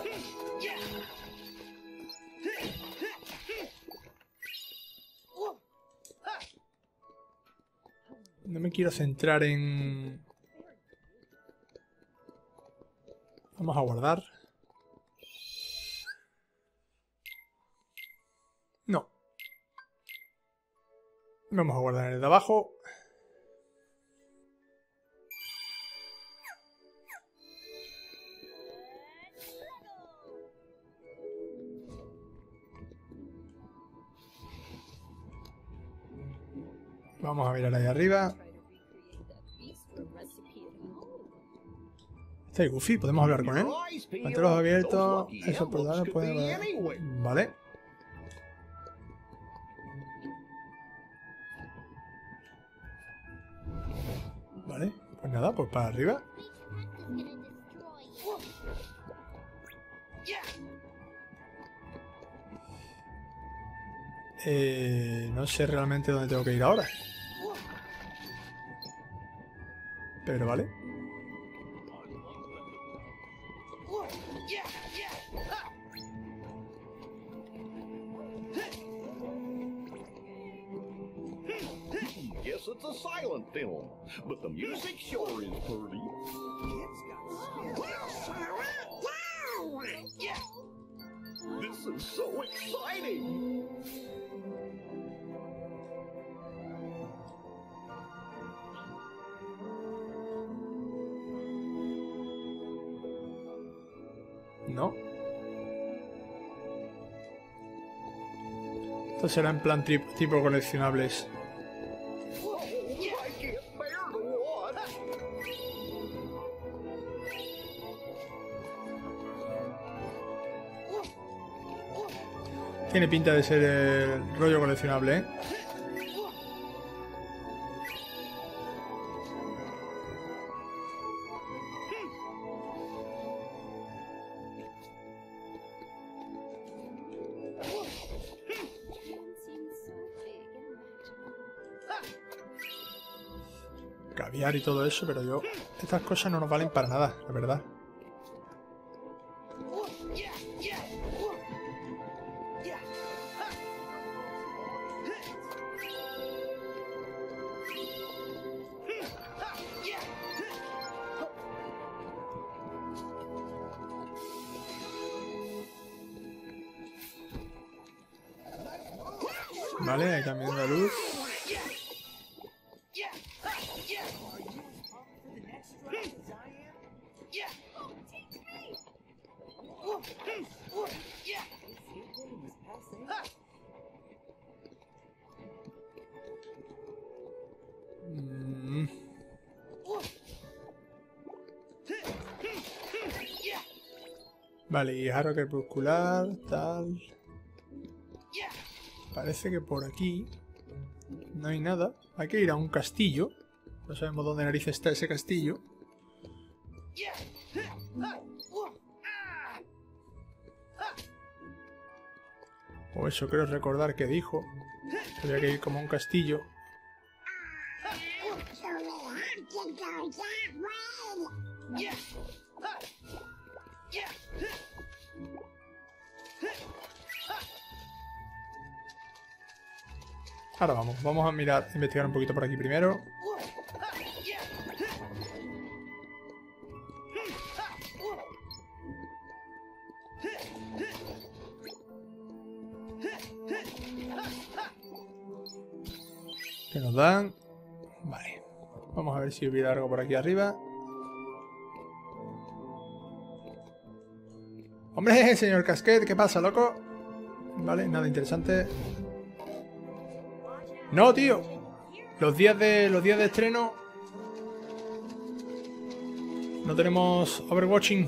No me quiero centrar en... Vamos a guardar. No. Vamos a guardar en el de abajo. Vamos a mirar ahí arriba. Está ahí Goofy, podemos hablar con él. Mantenerlos abiertos. Esos portales pueden... Vale. Vale, pues nada, pues para arriba. Eh, no sé realmente dónde tengo que ir ahora. Pero vale. it's a silent film, but the music sure is pretty. This is so exciting! No. Esto será en plan tri- tipo coleccionables. Tiene pinta de ser el rollo coleccionable, ¿eh? Caviar y todo eso, pero yo... Estas cosas no nos valen para nada, la verdad. Vale, ahí cambiando la luz. Mm. Vale, y jarro crepuscular, tal... Parece que por aquí no hay nada. Hay que ir a un castillo. No sabemos dónde narices está ese castillo. O eso creo recordar que dijo. Había que ir como a un castillo. Ahora vamos, vamos a mirar, investigar un poquito por aquí primero. ¿Qué nos dan? Vale. Vamos a ver si hubiera algo por aquí arriba. ¡Hombre, señor Casquet! ¿Qué pasa, loco? Vale, nada interesante. No, tío. Los días de los días de estreno no tenemos Overwatching.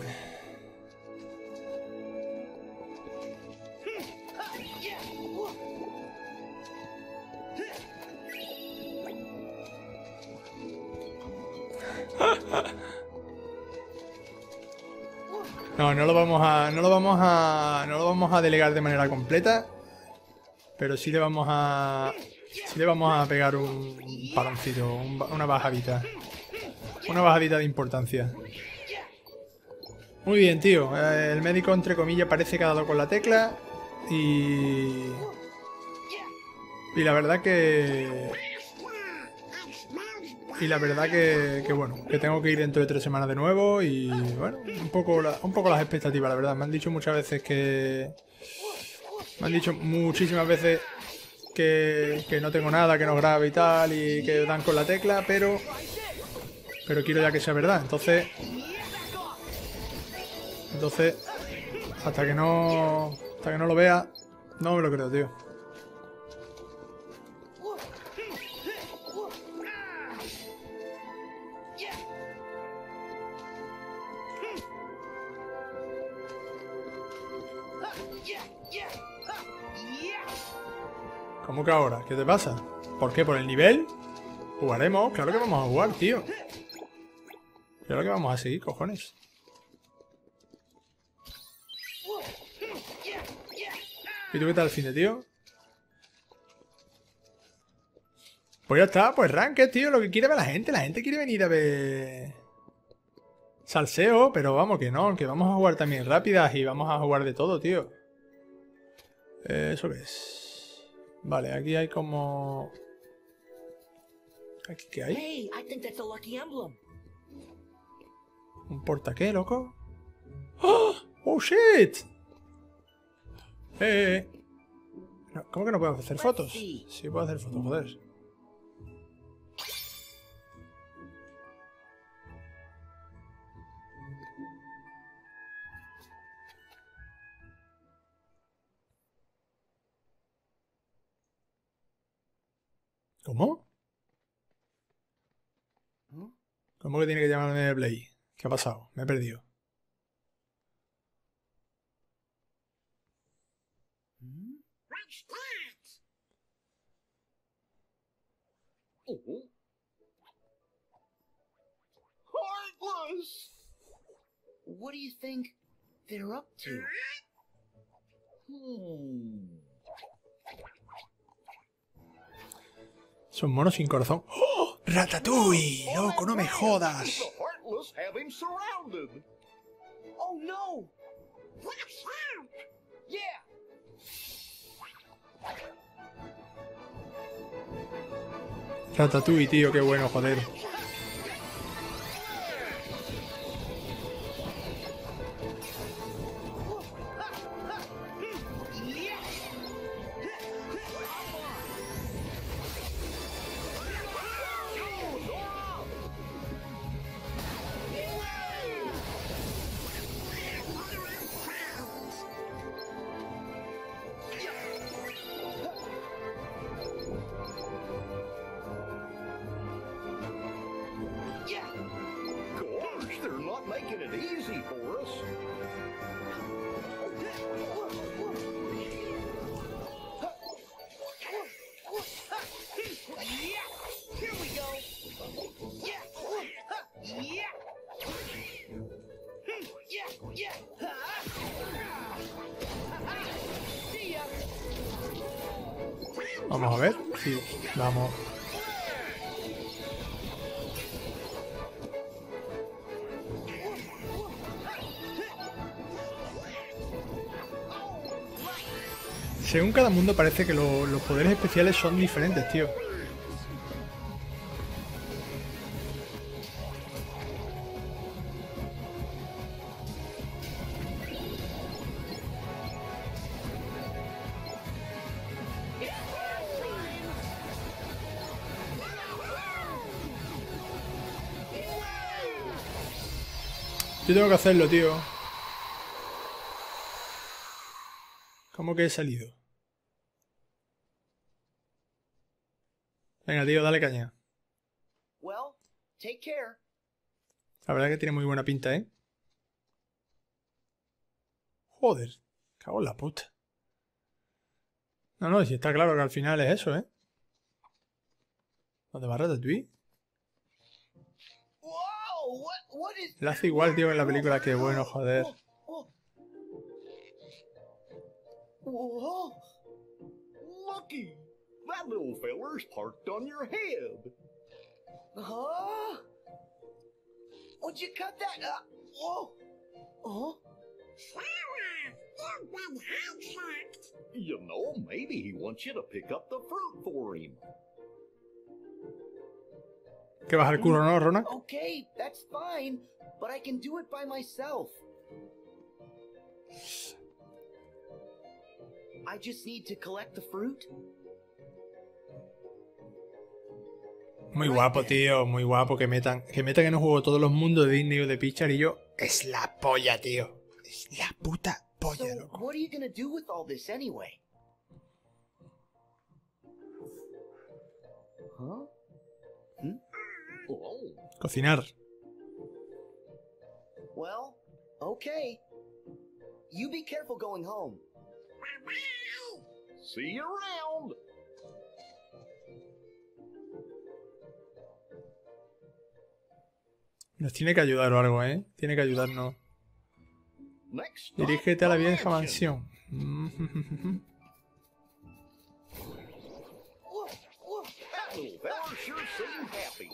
No, no lo vamos a no lo vamos a no lo vamos a delegar de manera completa, pero sí le vamos a Sí le vamos a pegar un paroncito, un, una bajadita. Una bajadita de importancia. Muy bien, tío. El médico, entre comillas, parece que ha dado con la tecla. Y... Y la verdad que... Y la verdad que, que bueno, que tengo que ir dentro de tres semanas de nuevo. Y bueno, un poco, la, un poco las expectativas, la verdad. Me han dicho muchas veces que... Me han dicho muchísimas veces... Que, que no tengo nada, que no grabe y tal, y que dan con la tecla, pero pero quiero ya que sea verdad. Entonces entonces hasta que no hasta que no lo vea, no me lo creo, tío. ¿Cómo que ahora? ¿Qué te pasa? ¿Por qué? ¿Por el nivel? ¿Jugaremos? Claro que vamos a jugar, tío. Claro que vamos a seguir, cojones. ¿Y tú qué tal el fin de, tío? Pues ya está, pues Ranked, tío, lo que quiere ver la gente. La gente quiere venir a ver... Salseo, pero vamos que no, que vamos a jugar también rápidas y vamos a jugar de todo, tío. ¿Eso qué es? Vale, aquí hay como... ¿Aquí qué hay? Hey, I think that's a lucky emblem. ¿Un porta qué, loco? ¡Oh! ¡Oh, shit! ¡Eh, eh! No, ¿cómo que no puedo hacer fotos? Sí, puedo hacer fotos, joder. ¿Cómo? ¿Cómo que tiene que llamarme Play? ¿Qué ha pasado? Me he perdido. Oh. Heartless! What do you think they're up to? Hmm. Son monos sin corazón. ¡Oh! ¡Ratatouille! ¡Loco, no me jodas! The Heartless have him surrounded. Oh no! Yeah! Ratatouille, tío, qué bueno, joder. Gosh, they're not making it easy for us. Here we go. Yeah. Yeah. Yeah. Yeah. See ya. Vamos a ver. Sí, vamos. Según cada mundo parece que lo, los poderes especiales son diferentes, tío. Yo tengo que hacerlo, tío. ¿Cómo que he salido? Venga, tío, dale caña. Well, take care. La verdad que tiene muy buena pinta, ¿eh? Joder, cago en la puta. No, no, si está claro que al final es eso, ¿eh? ¿Dónde va Ratatouille? Whoa, what, what is... Le hace igual, tío, en la película, que bueno, joder. Whoa. Lucky! That little feller's parked on your head. Huh? Would you cut that? Uh, whoa. Oh. You know, maybe he wants you to pick up the fruit for him. ¿Qué baja el culo, no, Rona? Okay, that's fine, but I can do it by myself. I just need to collect the fruit. Muy guapo, tío, muy guapo que metan, que metan en un juego todos los mundos de Disney o de Pixar y yo. Es la polla, tío. Es la puta polla, So, loco. what are you gonna do with all this anyway? Huh? Hmm? Oh. Cocinar. Well, okay. You be careful going home. See you around. Nos tiene que ayudar o algo, ¿eh? Tiene que ayudarnos. Next Dirígete a la vieja mansion. mansión. That little feller sure seemed happy.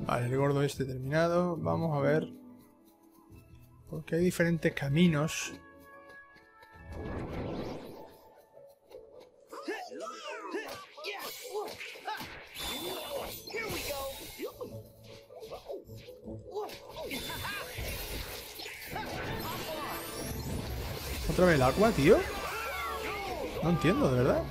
Vale, el gordo este terminado. Vamos a ver. Porque hay diferentes caminos. ¿Otra vez el agua, tío? No entiendo, de verdad.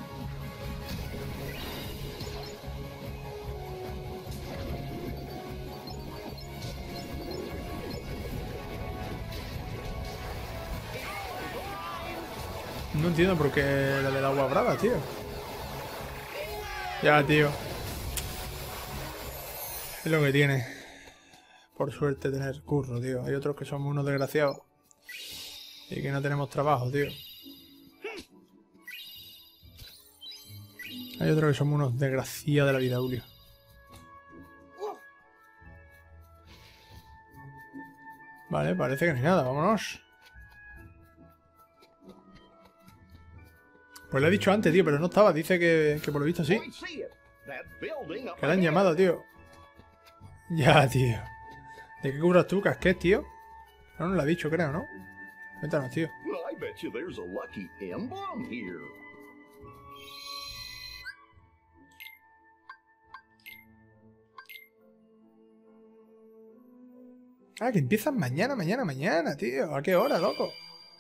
No entiendo por qué la del agua brava, tío. Ya, tío. Es lo que tiene. Por suerte tener curro, tío. Hay otros que somos unos desgraciados. Y que no tenemos trabajo, tío. Hay otros que somos unos desgraciados de la vida, Julio. Vale, parece que no hay nada. Vámonos. Pues lo he dicho antes, tío, pero no estaba. Dice que, que por lo visto sí. Que la han llamado, tío. Ya, tío. ¿De qué curras tú, Casquet, tío? No nos lo ha dicho, creo, ¿no? Cuéntanos, tío. I bet you there's a lucky M-bomb here. Ah, que empiezan mañana, mañana, mañana, tío. ¿A qué hora, loco?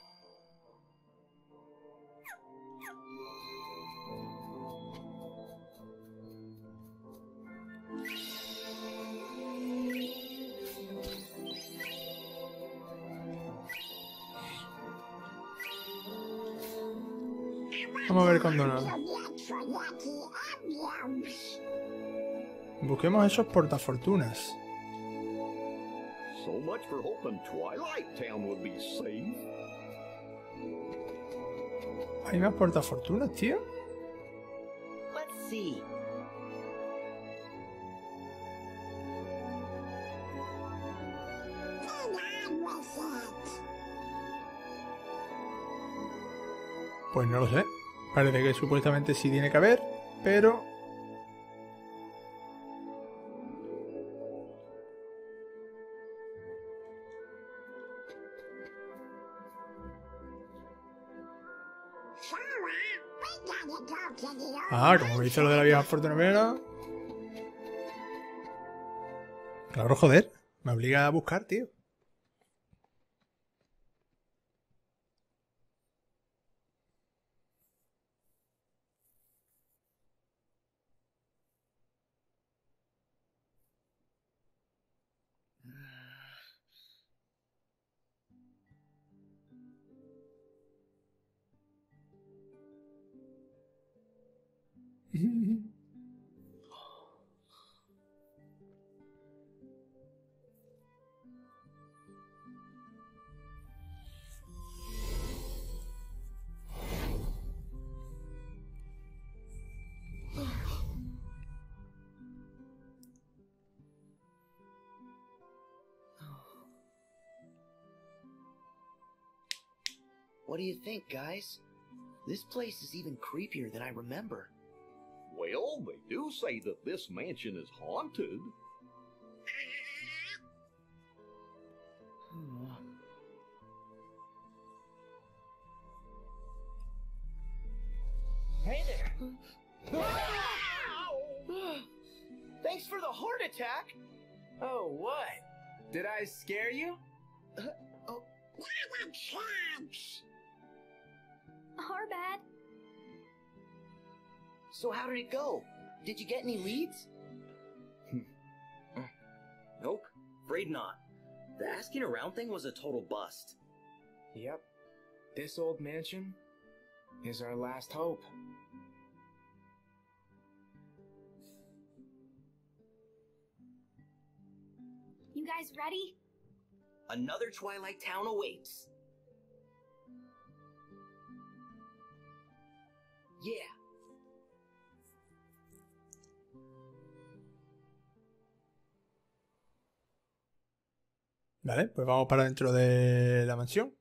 Vamos a ver cuándo no. Busquemos esos portafortunas. So much for hoping Twilight Town would be safe. ¿Hay más portafortunas, tío? Let's see. Pues no lo sé. Parece que supuestamente sí tiene que haber, pero... Ah, como me dice lo de la vieja fortunera. Claro, joder. Me obliga a buscar, tío. What do you think, guys? This place is even creepier than I remember. Well, they do say that this mansion is haunted. Hey there. Thanks for the heart attack. Oh, what? Did I scare you? Uh, oh. Our bad. So how did it go? Did you get any leads? Nope, afraid not. The asking around thing was a total bust. Yep. This old mansion is our last hope. You guys ready? Another Twilight Town awaits. Yeah. Vale, pues vamos para dentro de la mansión.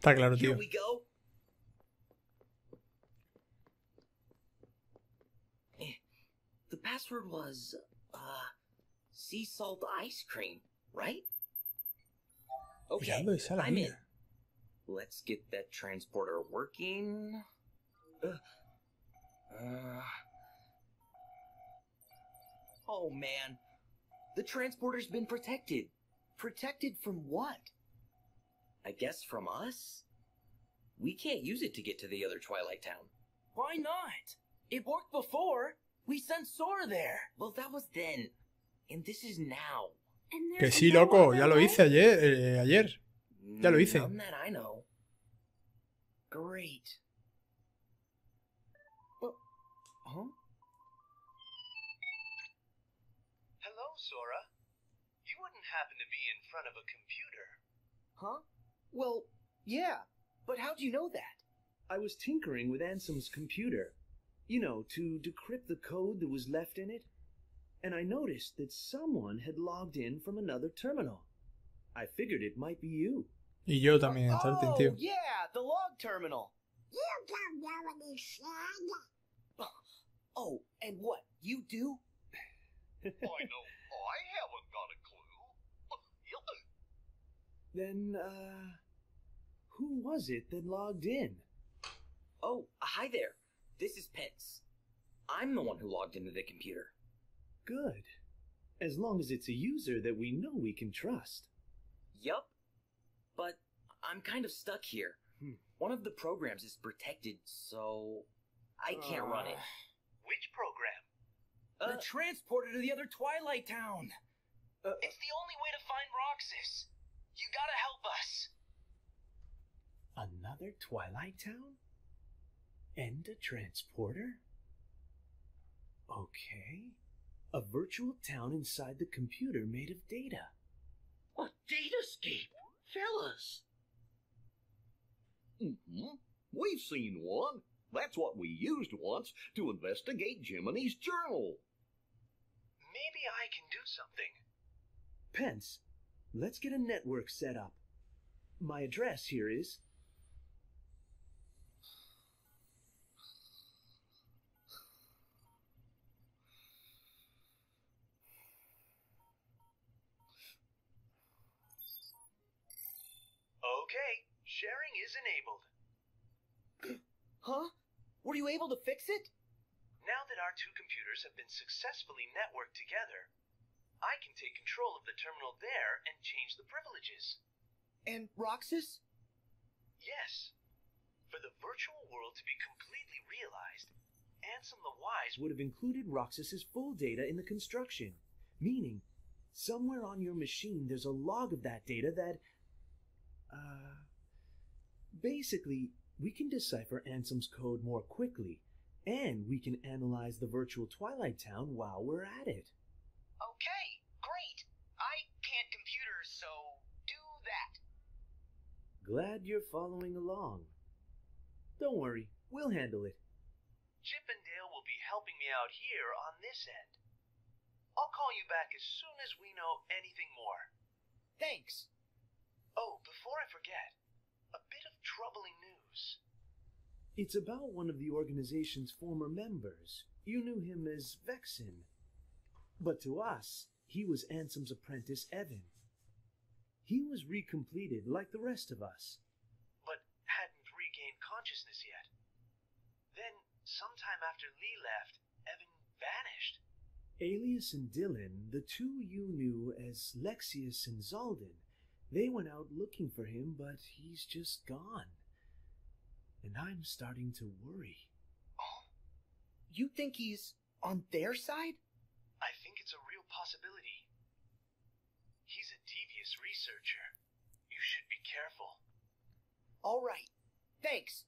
Está claro, Here tío. we go. Eh, The password was, uh, sea salt ice cream, right? Okay, Mirando esa la I'm in. vida. Let's get that transporter working. Uh, uh, oh man, the transporter's been protected. Protected from what? I guess from us? We can't use it to get to the other Twilight Town. Why not? It worked before. We sent Sora there. Well, that was then. And this is now. And Que there's sí, no loco, other ya lo way? hice ayer. eh, ayer. Ya lo hice. None that I know. Great. Well, huh? Hello, Sora. You wouldn't happen to be in front of a computer. Huh? Well, yeah. But how'd you know that? I was tinkering with Ansem's computer. You know, to decrypt the code that was left in it. And I noticed that someone had logged in from another terminal. I figured it might be you. Y yo también, Sartin, Oh, tío. yeah, the log terminal. You don't know any shit. Oh, and what? You do? I know I haven't got a clue. Then, uh... who was it that logged in? Oh, hi there. This is Pence. I'm the one who logged into the computer. Good. As long as it's a user that we know we can trust. Yup. But I'm kind of stuck here. Hmm. One of the programs is protected, so I can't run it. Which program? The transporter to the other Twilight Town. Uh, It's the only way to find Roxas. You gotta help us. Another Twilight Town? And a transporter? Okay. A virtual town inside the computer made of data. A datascape, fellas. Mm-hmm. We've seen one. That's what we used once to investigate Jiminy's journal. Maybe I can do something. Pence, let's get a network set up. My address here is... Okay, sharing is enabled. Huh? Were you able to fix it? Now that our two computers have been successfully networked together, I can take control of the terminal there and change the privileges. And Roxas? Yes. For the virtual world to be completely realized, Ansem the Wise would have included Roxas's full data in the construction. Meaning, somewhere on your machine there's a log of that data that... Uh... Basically, we can decipher Ansem's code more quickly, and we can analyze the virtual Twilight Town while we're at it. Okay, great. I can't computers, so do that. Glad you're following along. Don't worry, we'll handle it. Chip and Dale will be helping me out here on this end. I'll call you back as soon as we know anything more. Thanks. Oh, before I forget, a bit of troubling news. It's about one of the organization's former members. You knew him as Vexen. But to us, he was Ansem's apprentice, Evan. He was recompleted like the rest of us. But hadn't regained consciousness yet. Then, sometime after Lee left, Evan vanished. Alias and Dylan, the two you knew as Lexius and Zaldin, they went out looking for him, but he's just gone. And I'm starting to worry. Oh? You think he's on their side? I think it's a real possibility. He's a devious researcher. You should be careful. All right. Thanks.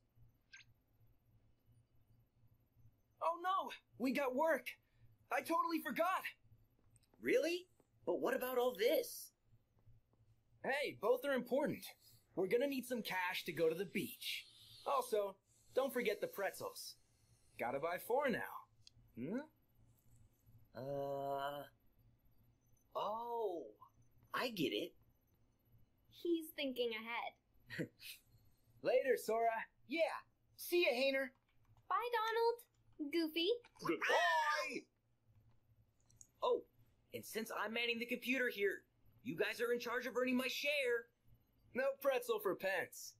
Oh no! We got work! I totally forgot! Really? But what about all this? Hey, both are important. We're gonna need some cash to go to the beach. Also, don't forget the pretzels. Gotta buy four now. Hmm? Uh... Oh, I get it. He's thinking ahead. Later, Sora. Yeah. See ya, Hayner. Bye, Donald. Goofy. Goodbye! Oh, and since I'm manning the computer here, you guys are in charge of earning my share. No pretzel for pence.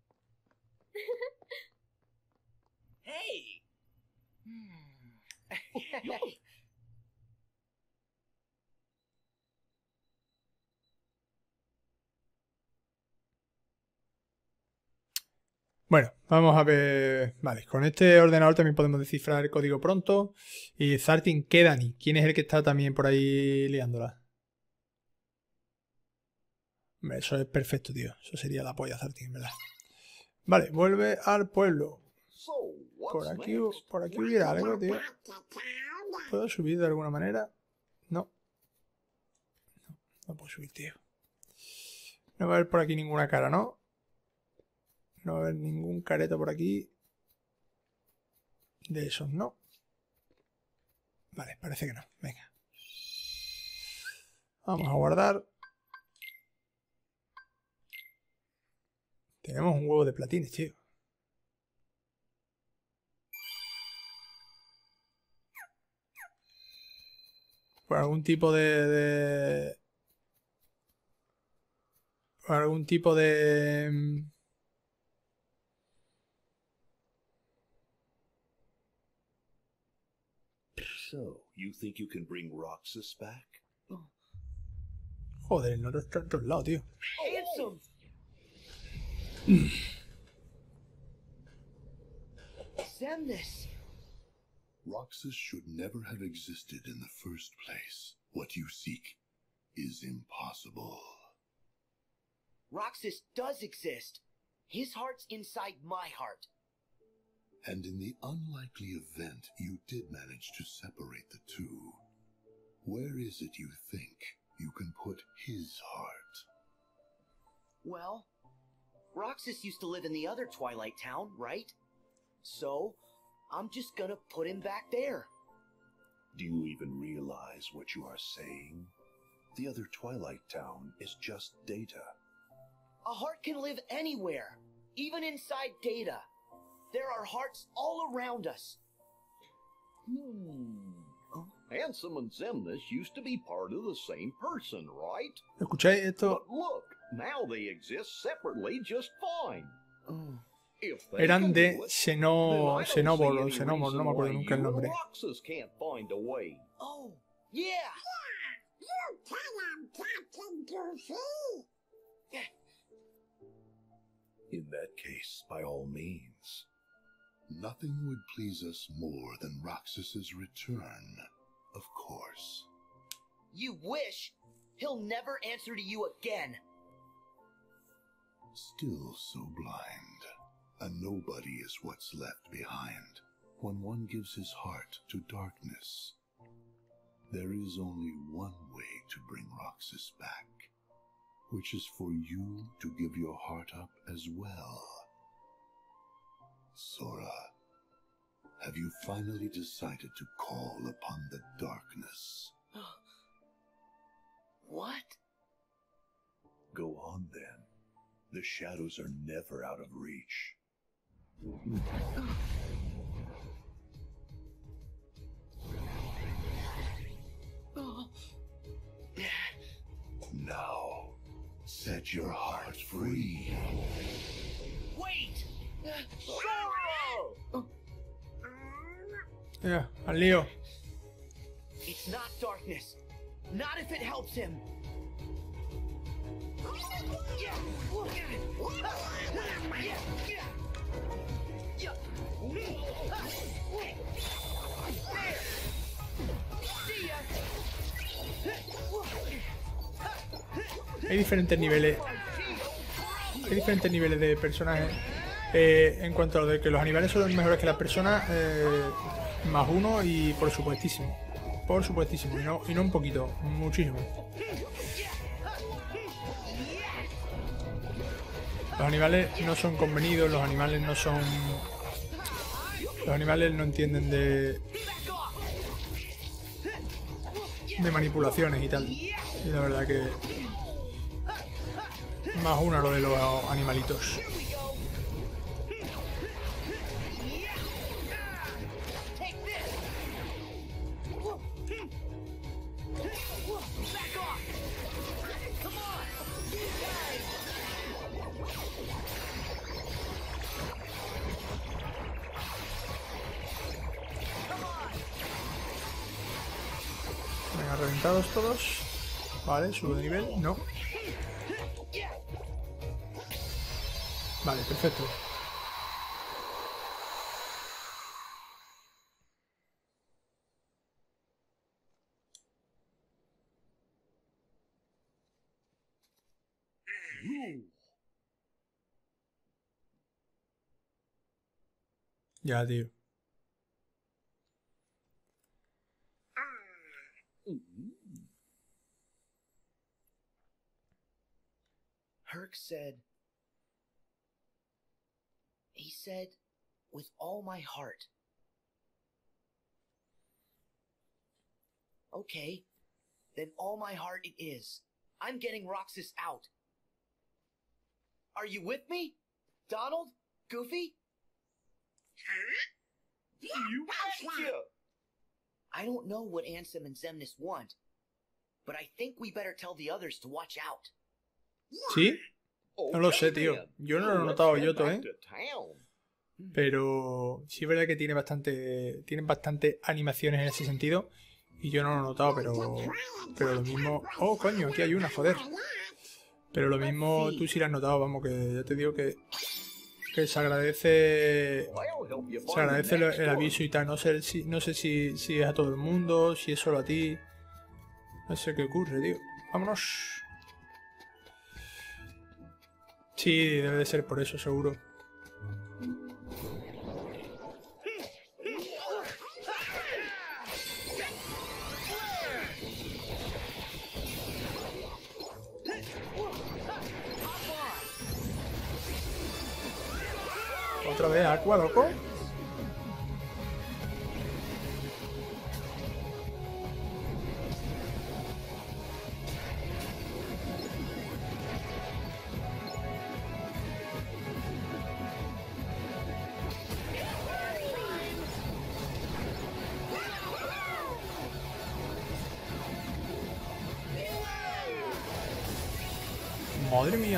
Hey! Bueno, vamos a ver... Vale, con este ordenador también podemos descifrar el código pronto. Y Zartin, ¿qué Dani? ¿Quién es el que está también por ahí liándola? Hombre, eso es perfecto, tío. Eso sería la polla, Zartin, ¿verdad? Vale, vuelve al pueblo. Por aquí, por aquí hubiera algo, tío. ¿Puedo subir de alguna manera? No. No, no puedo subir, tío. No va a haber por aquí ninguna cara, ¿no? No va a haber ningún careto por aquí. De esos, ¿no? Vale, parece que no. Venga. Vamos a guardar. Tenemos un huevo de platines, tío. Por algún tipo de... de... Por algún tipo de... So, you think you can bring Roxas back? Joder, no está en todos lados, tío. Handsome! Xemnas! Roxas should never have existed in the first place. What you seek is impossible. Roxas does exist. His heart's inside my heart. And in the unlikely event you did manage to separate the two, where is it you think you can put his heart? Well, Roxas used to live in the other Twilight Town, right? So, I'm just gonna put him back there. Do you even realize what you are saying? The other Twilight Town is just data. A heart can live anywhere, even inside data. There are hearts all around us. Hmm. Handsome and Xemnas used to be part of the same person, right? ¿Escucháis esto? But look, now they exist separately just fine. If they Eran can de do it, Xeno... then I don't Xenobor see o any Xenomor, reason no me acuerdo why nunca el you nombre. and Roxas can't find a way. Oh, yeah! You tell him, Captain Goofy! In that case, by all means. Nothing would please us more than Roxas's return, of course. You wish? He'll never answer to you again. Still so blind. A nobody is what's left behind when one gives his heart to darkness. There is only one way to bring Roxas back, which is for you to give your heart up as well. Sora, have you finally decided to call upon the darkness? What? Go on then. The shadows are never out of reach. Now, set your heart free. Wait! Sora! Yeah, al lío. It's not darkness. Not if it helps him. Hay diferentes niveles. Hay diferentes niveles de personajes. Eh, en cuanto a lo de que los animales son mejores que las personas, eh, más uno y por supuestísimo. Por supuestísimo. Y no, y no un poquito, muchísimo. Los animales no son convenidos, los animales no son... Los animales no entienden de... de manipulaciones y tal. Y la verdad que... Más uno a lo de los animalitos. Reventados todos. Vale, subo de nivel. No. Vale, perfecto. Ya, tío. Herc said, he said, with all my heart. Okay, then all my heart it is. I'm getting Roxas out. Are you with me? Donald? Goofy? You betcha! I don't know what Ansem and Xemnas want, but I think we better tell the others to watch out. ¿Sí? No lo sé, tío. Yo no lo he notado Yoto, ¿eh? Pero sí es verdad que tiene bastante, tienen bastante animaciones en ese sentido. Y yo no lo he notado, pero, pero lo mismo... Oh, coño, aquí hay una, joder. Pero lo mismo tú sí lo has notado, vamos, que ya te digo que... Que se agradece... Se agradece el, el aviso y tal. No sé, si, no sé si, si es a todo el mundo, si es solo a ti. No sé qué ocurre, tío. Vámonos. Sí, debe de ser por eso, seguro. Otra vez Aqua, loco. Madre mía.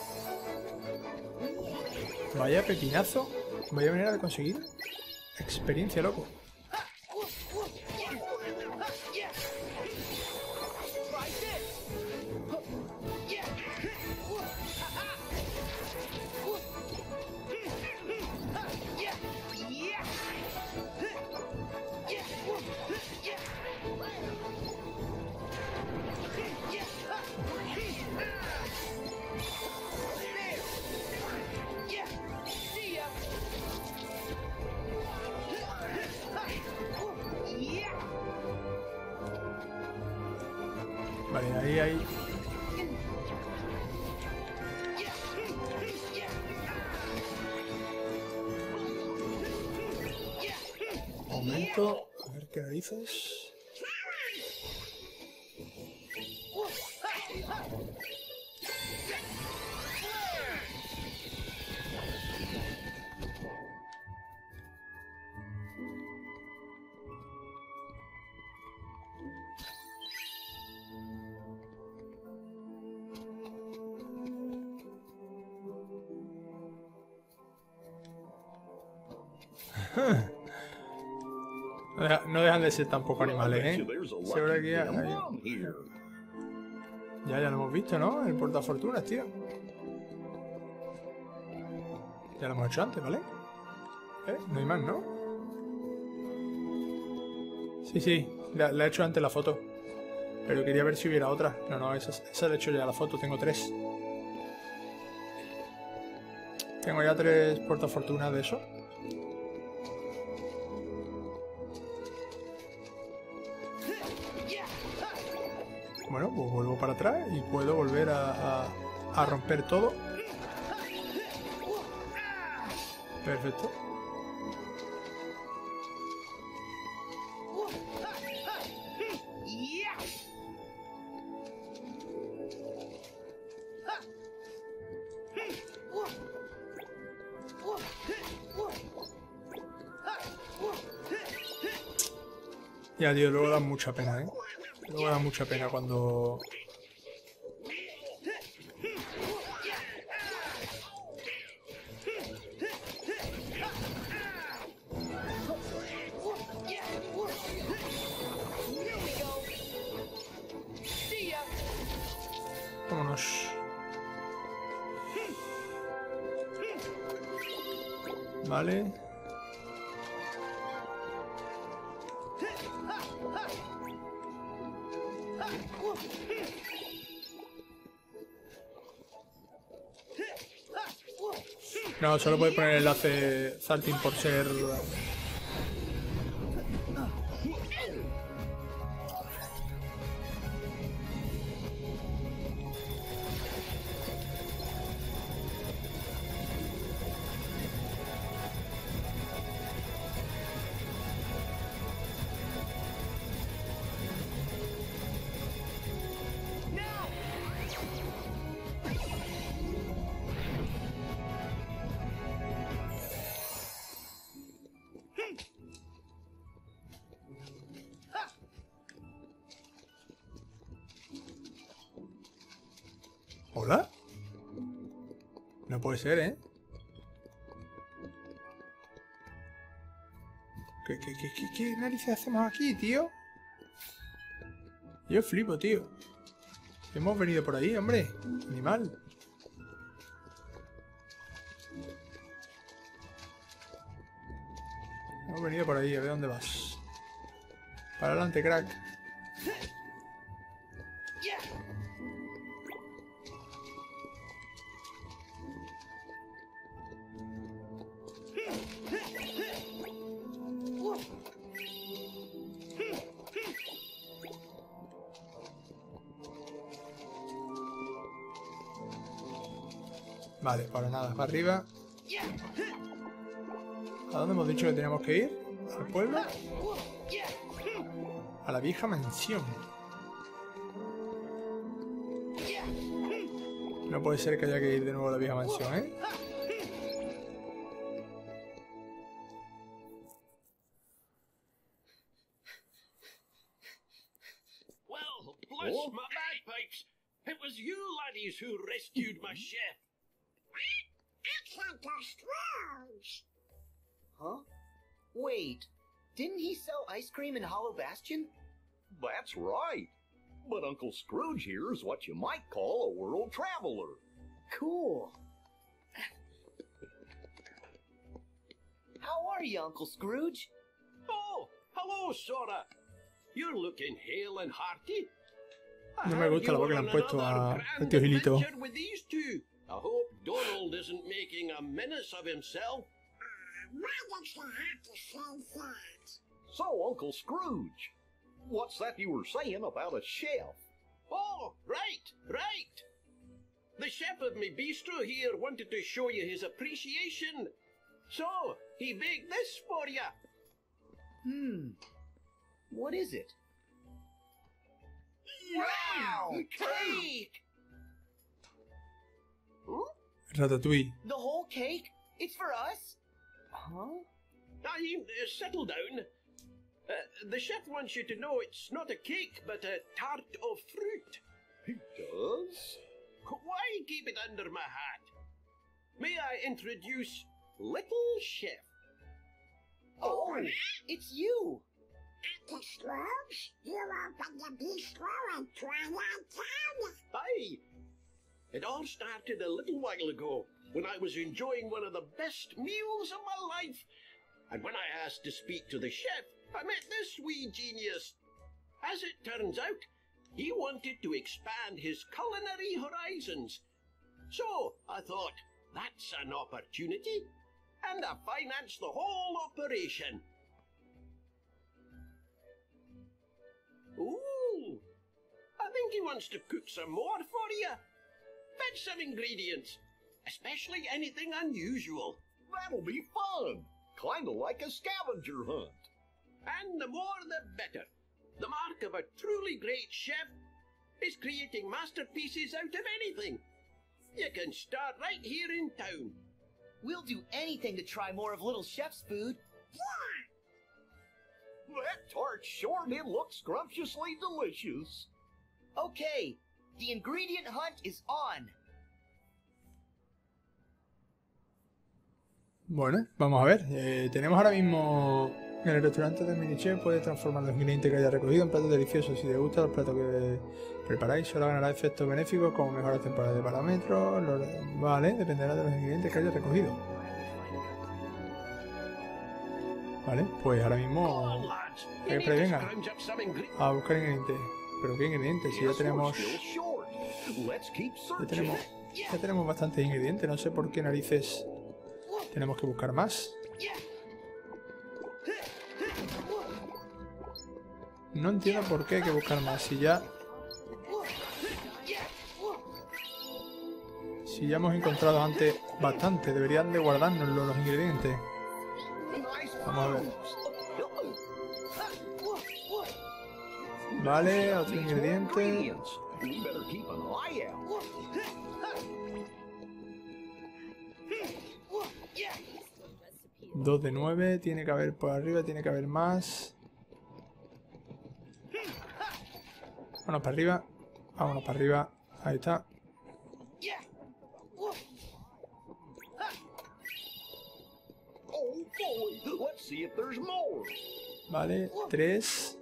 Vaya pepinazo. Vaya manera de conseguir experiencia, loco. Vale, ahí, ahí. Momento, a ver qué narices. No, deja, no dejan de ser tampoco animales, ¿eh? Seguro que hay... Ya, ya lo hemos visto, ¿no? El portafortunas, tío. Ya lo hemos hecho antes, ¿vale? ¿Eh? No hay más, ¿no? Sí, sí, la, la he hecho antes la foto. Pero quería ver si hubiera otra. No, no, esa, esa la he hecho ya la foto, tengo tres. Tengo ya tres portafortunas de eso. Bueno, pues vuelvo para atrás y puedo volver a, a, a romper todo. Perfecto. Ya, tío, luego da mucha pena, ¿eh? Luego da mucha pena cuando... vámonos. Vale. No, solo puede poner el enlace salting por ser... ¿Hola? No puede ser, ¿eh? ¿Qué, qué, qué, qué, qué narices hacemos aquí, tío? Yo flipo, tío. Hemos venido por ahí, hombre. Animal. Hemos venido por ahí, a ver dónde vas. Para adelante, crack. Vale, para nada, para arriba. ¿A dónde hemos dicho que teníamos que ir? ¿Al pueblo? A la vieja mansión. No puede ser que haya que ir de nuevo a la vieja mansión, ¿eh? Well, bless oh. my bagpipes. It was you laddies who rescued my chef. It's Uncle Scrooge. Huh? Wait, didn't he sell ice cream in Hollow Bastion? That's right. But Uncle Scrooge here is what you might call a world traveler. Cool. How are you, Uncle Scrooge? Oh, hello, Sora. You're looking hale and hearty. No me gusta la voz que le han puesto a el tío Gilito. With these two. I hope Donald isn't making a menace of himself. Why don't you have to say that? So, Uncle Scrooge, what's that you were saying about a chef? Oh, right, right. The chef of me bistro here wanted to show you his appreciation. So, he baked this for you. Hmm. What is it? Wow! Cake! Huh? Ratatouille. The whole cake? It's for us? Huh? Now, you uh, settle down. Uh, the chef wants you to know it's not a cake, but a tart of fruit. He does? Why keep it under my hat? May I introduce Little Chef? Oh, it's you! Uncle Scrooge, you opened the bistro in Twilight Town. Aye. It all started a little while ago, when I was enjoying one of the best meals of my life. And when I asked to speak to the chef, I met this wee genius. As it turns out, he wanted to expand his culinary horizons. So I thought, that's an opportunity. And I financed the whole operation. Ooh, I think he wants to cook some more for you. Fetch some ingredients, especially anything unusual. That'll be fun. Kinda like a scavenger hunt. And the more the better. The mark of a truly great chef is creating masterpieces out of anything. You can start right here in town. We'll do anything to try more of Little Chef's food. Yeah! That tart sure did look scrumptiously delicious. Okay, the ingredient hunt is on. Bueno, vamos a ver. Eh, tenemos ahora mismo En el restaurante del minichef puedes transformar los ingredientes que hayas recogido en platos deliciosos. Si te gustan los platos que preparáis, solo ganará efectos benéficos como mejoras temporales de parámetros. Los... Vale, dependerá de los ingredientes que hayas recogido. Vale, pues ahora mismo... ¿Qué crees? Venga, a buscar ingredientes. ¿Pero qué ingredientes? Si ya tenemos... Ya tenemos... Ya tenemos bastantes ingredientes. No sé por qué narices tenemos que buscar más. No entiendo por qué hay que buscar más. Si ya... Si ya hemos encontrado antes bastante. Deberían de guardárnoslo los ingredientes. Vamos a ver. Vale, otro ingrediente. Dos de nueve. Tiene que haber por arriba, tiene que haber más. Vámonos para arriba. Vámonos para arriba. Ahí está. Vale, tres.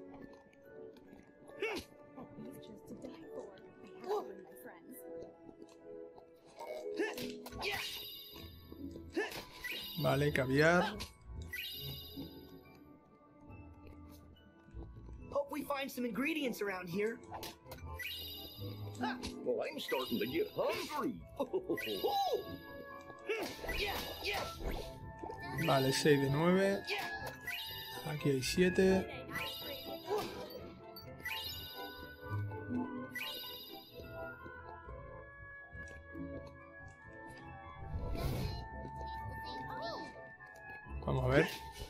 Vale, caviar. Hope we find some ingredients around here. Well, I'm starting to get hungry. Vale, seis de nueve. Aquí hay siete. Vamos a ver.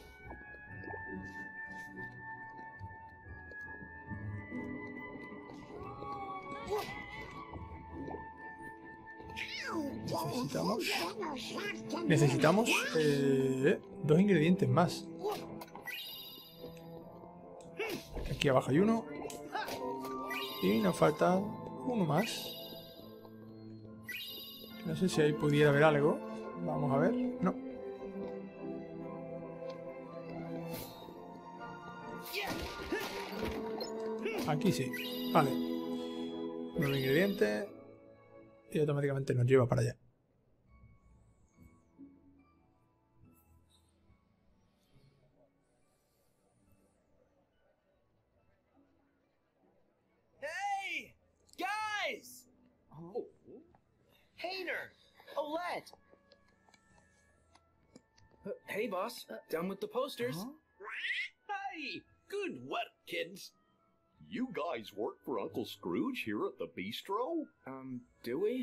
Necesitamos... Necesitamos eh, dos ingredientes más. Aquí abajo hay uno. Y nos falta uno más. No sé si ahí pudiera haber algo. Vamos a ver. No. Aquí sí. Vale. Nuevo ingrediente. Y automáticamente nos lleva para allá. Hey! Guys! Oh. Hayner! Olette! Uh, hey, boss. Down with the posters. Huh? Hey! Good work, kids. You guys work for Uncle Scrooge here at the bistro? Um, do we?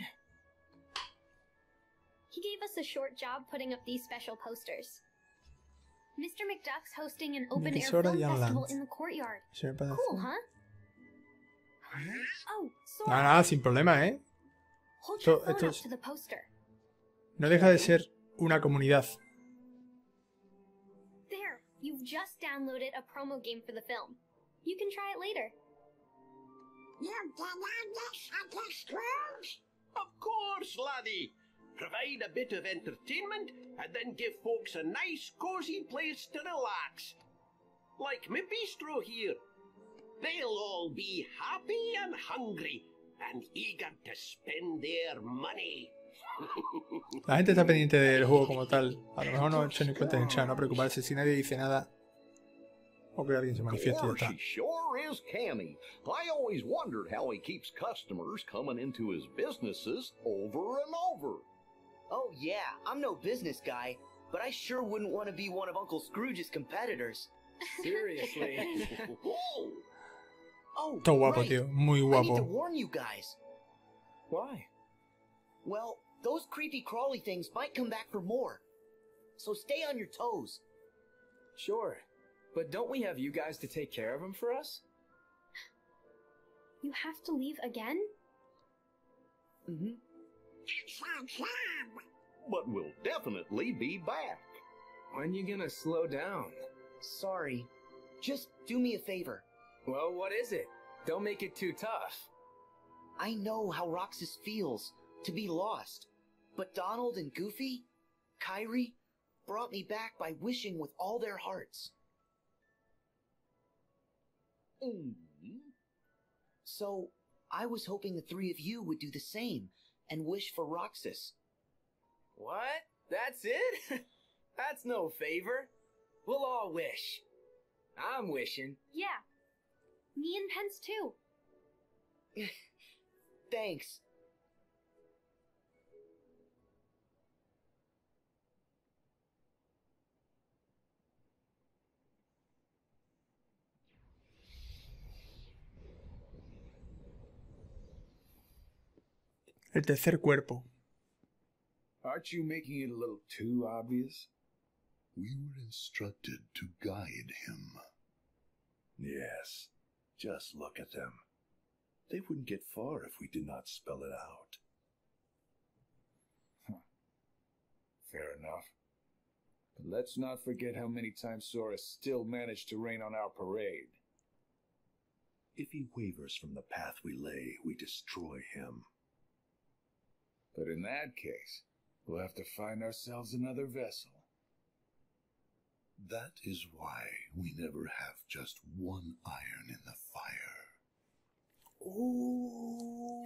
He gave us a short job putting up these special posters. Mister McDuck's hosting an open-air film festival in the courtyard. Cool, huh? Oh, sorry. Nada, nada, sin problema, ¿eh? Hold Esto, your phone esto up es... to the poster. No deja de ser una comunidad. There, you've just downloaded a promo game for the film. You can try it later. You download this, Uncle Scrooge? Of course, laddie. Provide a bit of entertainment and then give folks a nice, cozy place to relax. Like my bistro here. They'll all be happy and hungry and eager to spend their money. La gente está pendiente del juego como tal. A lo mejor no he hecho ni cuenta en el chat, no preocuparse. Si nadie dice nada, o que alguien se manifieste y ya está. He sure is canny. I always wondered how he keeps customers coming into his businesses over and over. Oh yeah, I'm no business guy, but I sure wouldn't want to be one of Uncle Scrooge's competitors. Seriously. Oh, Está guapo, right. tío. Muy I need to guapo. warn you guys. Why? Well, those creepy crawly things might come back for more. So stay on your toes. Sure. But don't we have you guys to take care of them for us? You have to leave again? Mm-hmm. But we'll definitely be back. When you gonna slow down? Sorry. Just do me a favor. Well, what is it? Don't make it too tough. I know how Roxas feels, to be lost. But Donald and Goofy, Kyrie, brought me back by wishing with all their hearts. Mm-hmm. So, I was hoping the three of you would do the same and wish for Roxas. What? That's it? That's no favor. We'll all wish. I'm wishing. Yeah. Me and Pence too. Thanks. El tercer cuerpo. Aren't you making it a little too obvious? We were instructed to guide him. Yes. Just look at them. They wouldn't get far if we did not spell it out. Huh. Fair enough. But let's not forget how many times Sora still managed to rain on our parade. If he wavers from the path we lay, we destroy him. But in that case, we'll have to find ourselves another vessel. That is why we never have just one iron in the fire. Uh.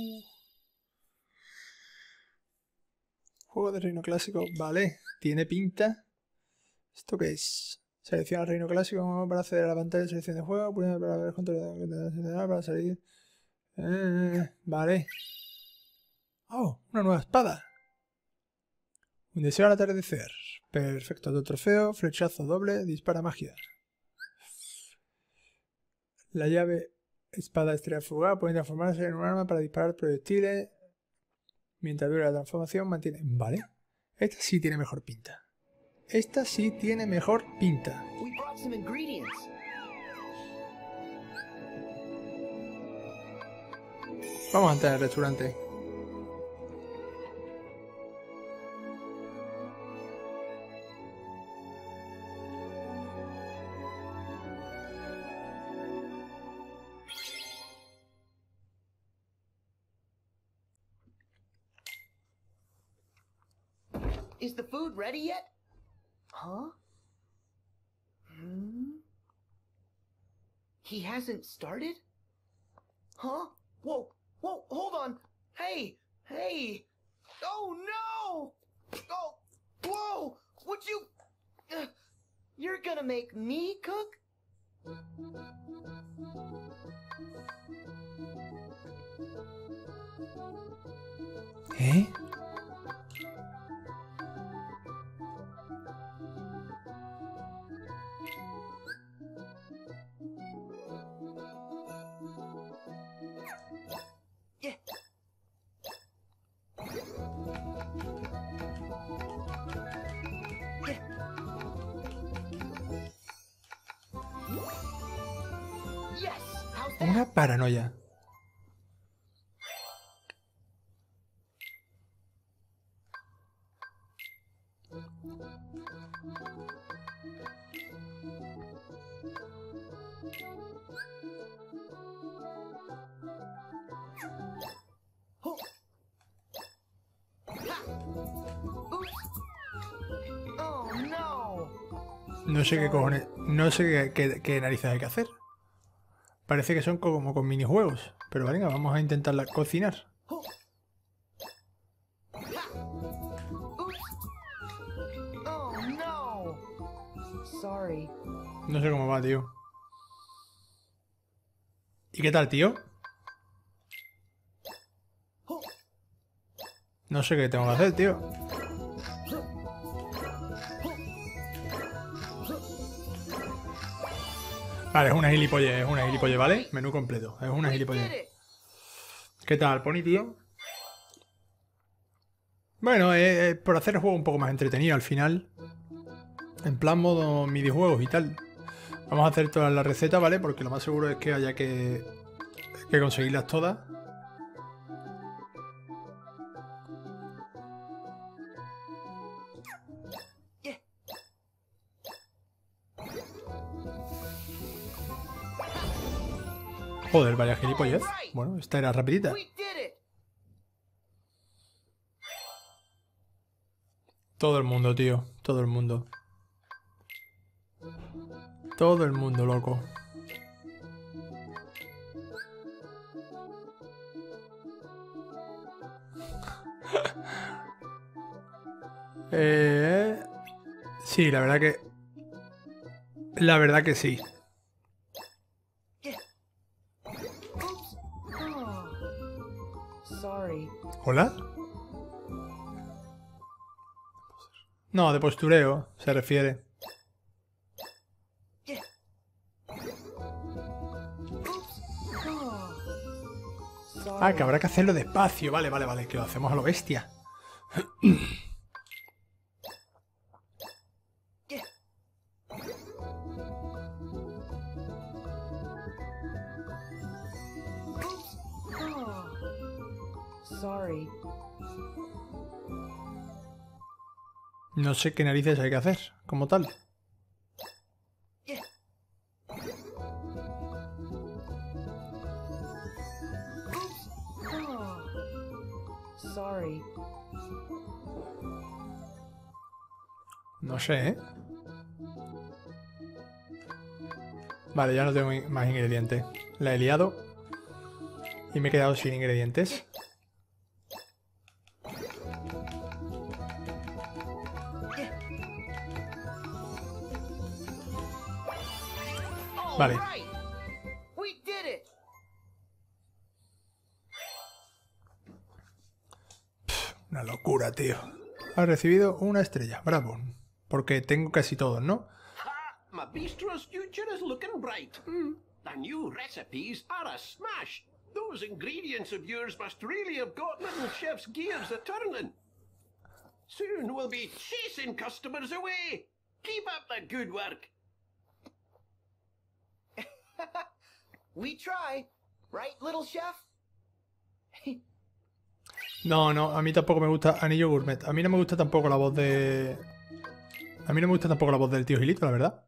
Juego de reino clásico, vale. Tiene pinta. ¿Esto qué es? Selecciona el reino clásico para acceder a la pantalla de selección de juego. Pulsa para ver control de para salir. Eh, vale. Oh, una nueva espada. Un deseo al atardecer. Perfecto, otro trofeo. Flechazo doble. Dispara magia. La llave espada estrella fugaz puede transformarse en un arma para disparar proyectiles. Mientras dure la transformación, mantiene. Vale. Esta sí tiene mejor pinta. Esta sí tiene mejor pinta. We brought some ingredients. Vamos a entrar al restaurante. Is the food ready yet? Huh? Hmm? He hasn't started? Huh? Whoa, whoa, hold on! Hey, hey! Oh no! Oh, whoa! Would you... Uh, you're gonna make me cook? ¿Eh? Una paranoia. No sé qué cojones, no sé qué, qué, qué narices hay que hacer. Parece que son como con minijuegos. Pero venga, vamos a intentar cocinar. No sé cómo va, tío. ¿Y qué tal, tío? No sé qué tengo que hacer, tío. Vale, es una gilipollez, es una gilipollez, ¿vale? Menú completo, es una gilipollez. ¿Qué tal, Pony, tío? Bueno, eh, eh, por hacer el juego un poco más entretenido al final. En plan modo minijuegos y tal. Vamos a hacer todas las recetas, ¿vale? Porque lo más seguro es que haya que, que conseguirlas todas. Joder, vaya gilipollez. Bueno, esta era rapidita. Todo el mundo, tío. Todo el mundo. Todo el mundo, loco. Eh, sí, la verdad que... La verdad que sí. ¿Hola? No, de postureo se refiere. Ah, que habrá que hacerlo despacio. Vale, vale, vale. Que lo hacemos a lo bestia. No sé qué narices hay que hacer, como tal. No sé, ¿eh? Vale, ya no tengo más ingredientes. La he liado y me he quedado sin ingredientes. Vale. Pff, una locura, tío. Has recibido una estrella. Bravo. Porque tengo casi todos, ¿no? My bistro's future is looking bright. Mm. The new recipes are a smash. Those ingredients of yours must really have got little chef's gears a-turning. Soon we'll be chasing customers away. Keep up the good work. We try, right, little chef? No, no, a mí tampoco me gusta Anillo Gourmet. A mí no me gusta tampoco la voz de... A mí no me gusta tampoco la voz del tío Gilito, la verdad.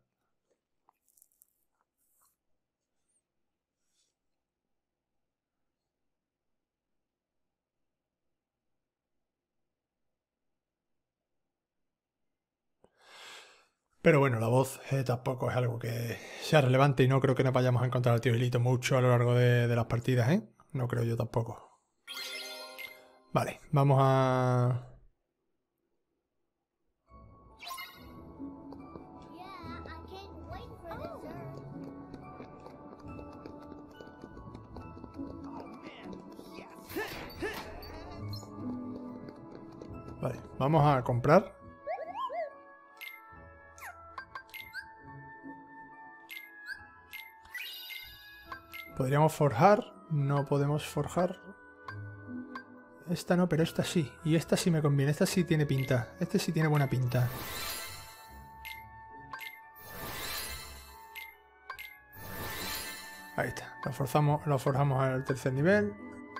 Pero bueno, la voz eh, tampoco es algo que sea relevante y no creo que nos vayamos a encontrar al tío Gilito mucho a lo largo de, de las partidas, ¿eh? No creo yo tampoco. Vale, vamos a... Vale, vamos a comprar. Podríamos forjar. No podemos forjar. Esta no, pero esta sí. Y esta sí me conviene. Esta sí tiene pinta. Este sí tiene buena pinta. Ahí está. Lo forzamos, lo forjamos al tercer nivel.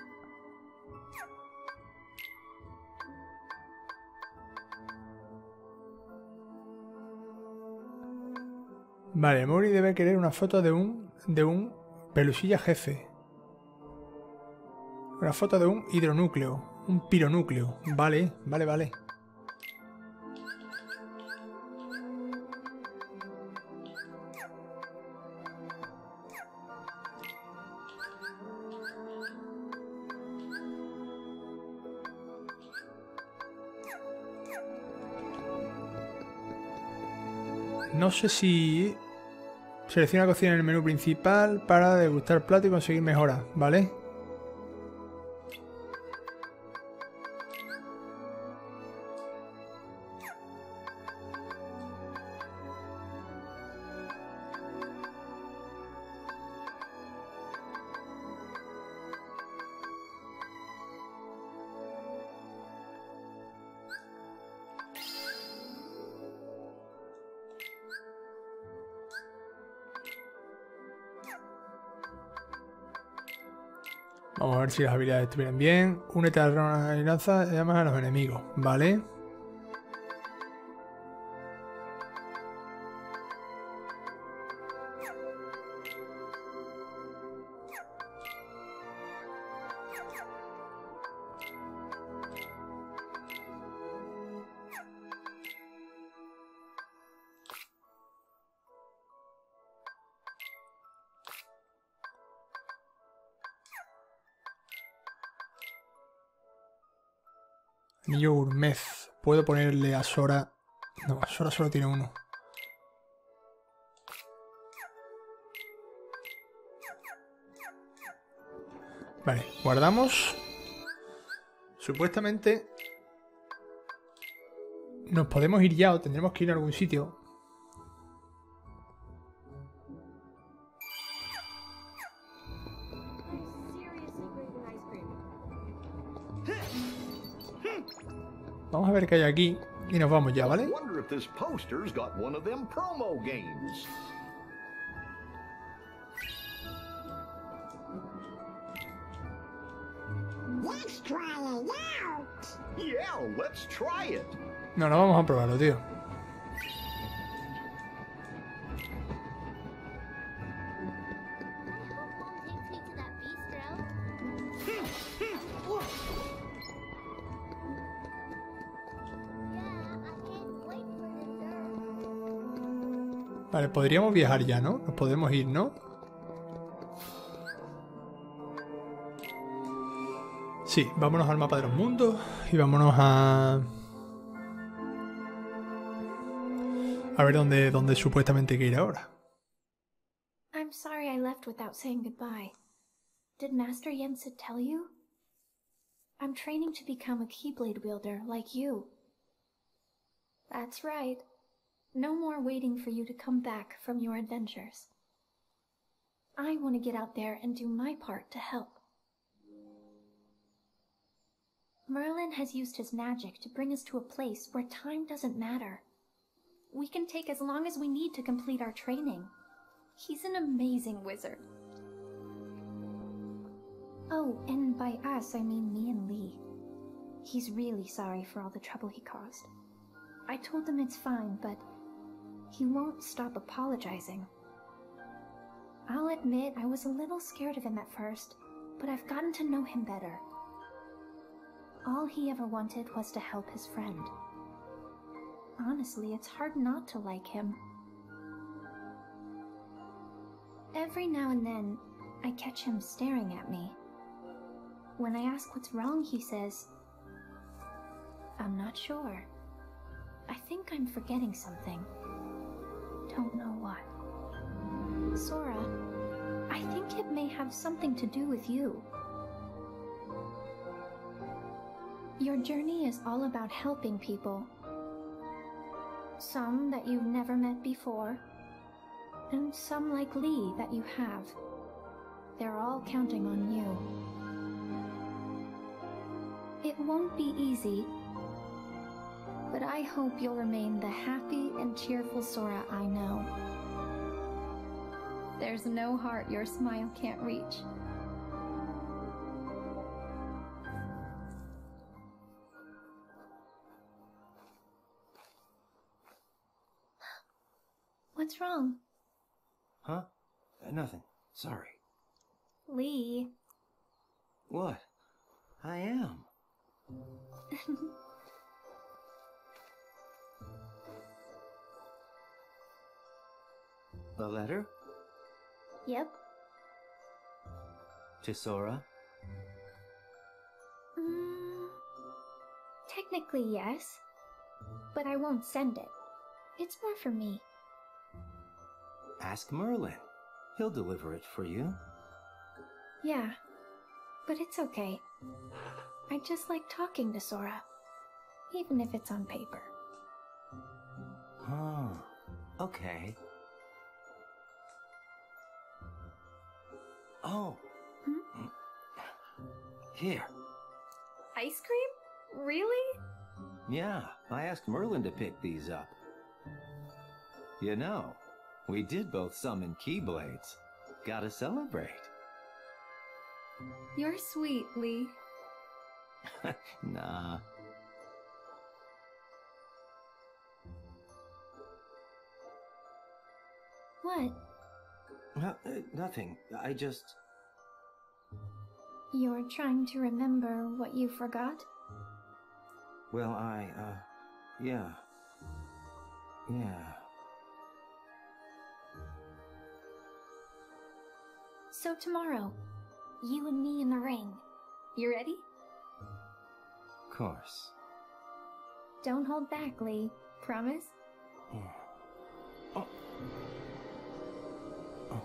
Vale, Mori debe querer una foto de un de un pelusilla jefe. Una foto de un hidronúcleo, un pironúcleo. Vale, vale, vale. No sé si... Selecciona cocina en el menú principal para degustar plato y conseguir mejoras, ¿vale? Vamos a ver si las habilidades estuvieran bien. Únete a la alianza y llamas a los enemigos, ¿vale? Anillo Gourmet. Puedo ponerle a Sora... No, a Sora solo tiene uno. Vale, guardamos. Supuestamente nos podemos ir ya o tendremos que ir a algún sitio. Vamos a ver qué hay aquí y nos vamos ya, ¿vale? Wonder if this poster's got one of them promo games. Let's try it out. Yeah, let's try it. No, no vamos a probarlo, tío. Vale, podríamos viajar ya, ¿no? Nos podemos ir, ¿no? Sí, vámonos al mapa de los mundos y vámonos a... A ver dónde, dónde supuestamente hay que ir ahora. I'm sorry I left without saying goodbye. Did Master Yensid tell you? I'm training to become a Keyblade wielder like you. That's right. No more waiting for you to come back from your adventures. I want to get out there and do my part to help. Merlin has used his magic to bring us to a place where time doesn't matter. We can take as long as we need to complete our training. He's an amazing wizard. Oh, and by us, I mean me and Lee. He's really sorry for all the trouble he caused. I told him it's fine, but he won't stop apologizing. I'll admit I was a little scared of him at first, but I've gotten to know him better. All he ever wanted was to help his friend. Honestly, it's hard not to like him. Every now and then, I catch him staring at me. When I ask what's wrong, he says, "I'm not sure. I think I'm forgetting something. Don't know what." Sora, I think it may have something to do with you. Your journey is all about helping people. Some that you've never met before, and some like Lee that you have. They're all counting on you. It won't be easy, but I hope you'll remain the happy and cheerful Sora I know. There's no heart your smile can't reach. What's wrong? Huh? Uh, nothing. Sorry. Lee. What? I am. A letter? Yep. To Sora? Mm, technically, yes. But I won't send it. It's more for me. Ask Merlin. He'll deliver it for you. Yeah, but it's okay. I just like talking to Sora, even if it's on paper. Oh, okay. Oh. Hmm? Here. Ice cream? Really? Yeah, I asked Merlin to pick these up. You know, we did both summon Keyblades. Gotta celebrate. You're sweet, Lee. Nah. What? No, uh, nothing. I just... You're trying to remember what you forgot? Well, I, uh... Yeah. Yeah. So tomorrow, you and me in the ring. You ready? Of course. Don't hold back, Lee. Promise? Oh. Oh.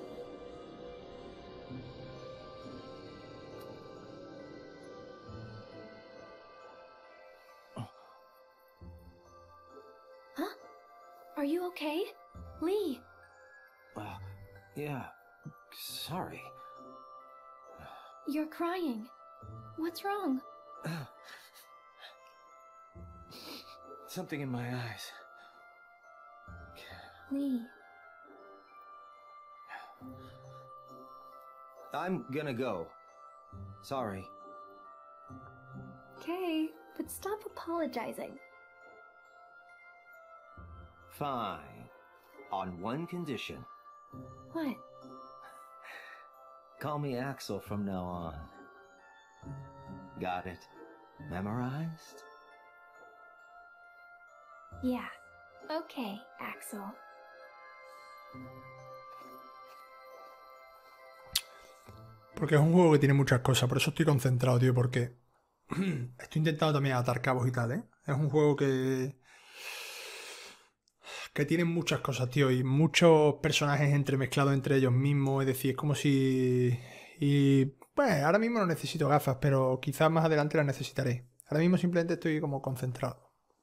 Huh? Are you okay? Lee! Uh, yeah. Sorry. You're crying. What's wrong? Something in my eyes. Lee. I'm gonna go. Sorry. Okay, but stop apologizing. Fine. On one condition. What? Call me Axel from now on. Got it? Memorized? Yeah. Okay, Axel. Porque es un juego que tiene muchas cosas, por eso estoy concentrado, tío, porque estoy intentando también atar cabos y tal, ¿eh? Es un juego que... que tiene muchas cosas, tío, y muchos personajes entremezclados entre ellos mismos, es decir, es como si... Y... pues ahora mismo no necesito gafas, pero quizás más adelante las necesitaré. Ahora mismo simplemente estoy como concentrado.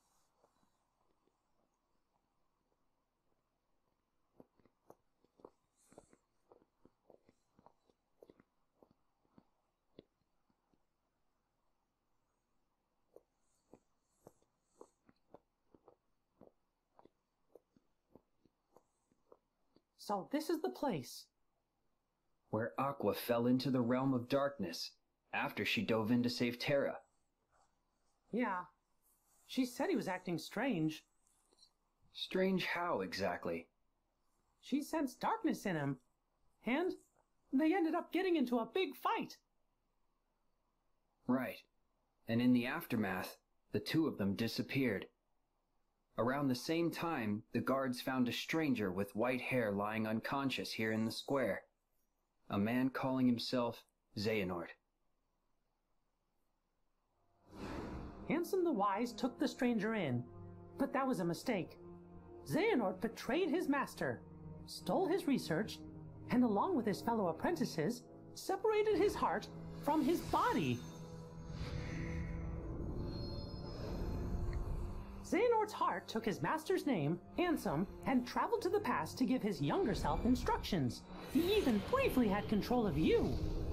So this is the place. Where Aqua fell into the realm of darkness after she dove in to save Terra. Yeah. She said he was acting strange. Strange how, exactly? She sensed darkness in him. And they ended up getting into a big fight. Right. And in the aftermath, the two of them disappeared. Around the same time, the guards found a stranger with white hair lying unconscious here in the square. A man calling himself Xehanort. Ansem the Wise took the stranger in, but that was a mistake. Xehanort betrayed his master, stole his research, and along with his fellow apprentices, separated his heart from his body. Xehanort's heart took his master's name, Ansem, and traveled to the past to give his younger self instructions. He even briefly had control of you.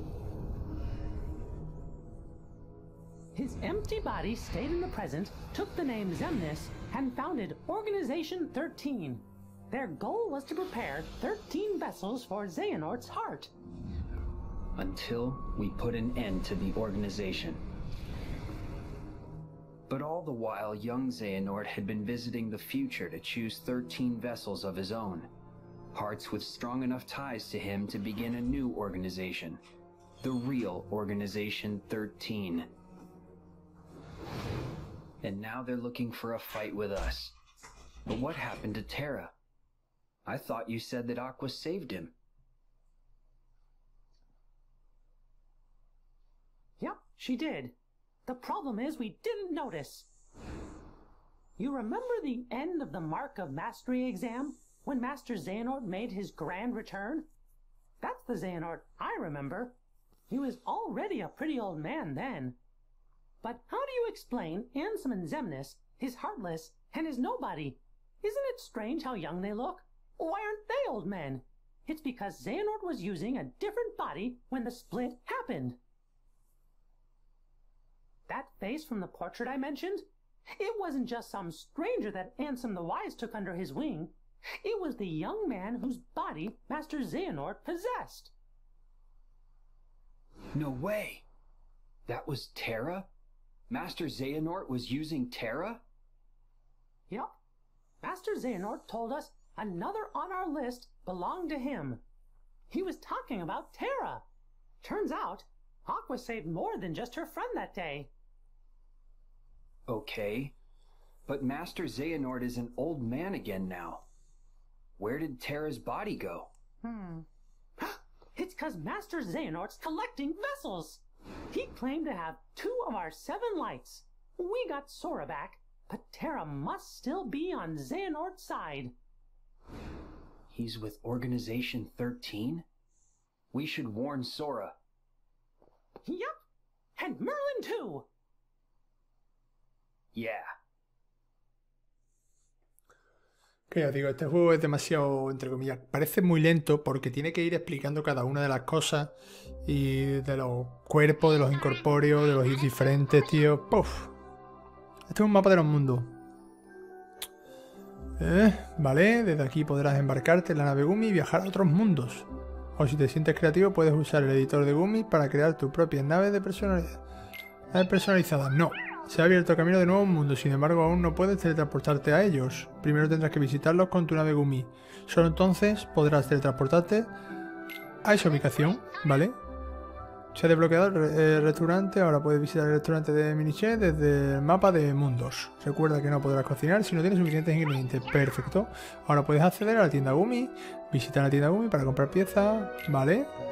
His empty body stayed in the present, took the name Xemnas, and founded Organization thirteen. Their goal was to prepare thirteen vessels for Xehanort's heart. Until we put an end to the organization. But all the while, young Xehanort had been visiting the future to choose thirteen vessels of his own. Hearts with strong enough ties to him to begin a new organization. The real Organization thirteen. And now they're looking for a fight with us. But what happened to Terra? I thought you said that Aqua saved him. Yep, she did. The problem is we didn't notice. You remember the end of the Mark of Mastery exam, when Master Xehanort made his grand return? That's the Xehanort I remember. He was already a pretty old man then. But how do you explain Ansem and Xemnas, his Heartless, and his Nobody? Isn't it strange how young they look? Why aren't they old men? It's because Xehanort was using a different body when the split happened. That face from the portrait I mentioned? It wasn't just some stranger that Ansem the Wise took under his wing. It was the young man whose body Master Xehanort possessed. No way! That was Terra? Master Xehanort was using Terra? Yup. Master Xehanort told us another on our list belonged to him. He was talking about Terra. Turns out, Aqua saved more than just her friend that day. Okay, but Master Xehanort is an old man again now. Where did Terra's body go? Hmm. It's cause Master Xehanort's collecting vessels. He claimed to have two of our seven lights. We got Sora back, But Terra must still be on Xehanort's side. He's with Organization thirteen? We should warn Sora. Yup! And Merlin too! Yeah. Que os digo, este juego es demasiado, entre comillas, parece muy lento porque tiene que ir explicando cada una de las cosas y de los cuerpos, de los incorpóreos, de los diferentes, tío. ¡Puf! Este es un mapa de los mundos. Eh, vale, desde aquí podrás embarcarte en la nave Gumi y viajar a otros mundos. O si te sientes creativo, puedes usar el editor de Gumi para crear tu propia nave de personalidad. Nave personalizada, no. Se ha abierto el camino de nuevos mundos, sin embargo aún no puedes teletransportarte a ellos. Primero tendrás que visitarlos con tu nave Gumi. Solo entonces podrás teletransportarte a esa ubicación, ¿vale? Se ha desbloqueado el re restaurante, ahora puedes visitar el restaurante de Miniche desde el mapa de mundos. Recuerda que no podrás cocinar si no tienes suficientes ingredientes. Perfecto. Ahora puedes acceder a la tienda Gumi, visitar la tienda Gumi para comprar piezas, ¿vale?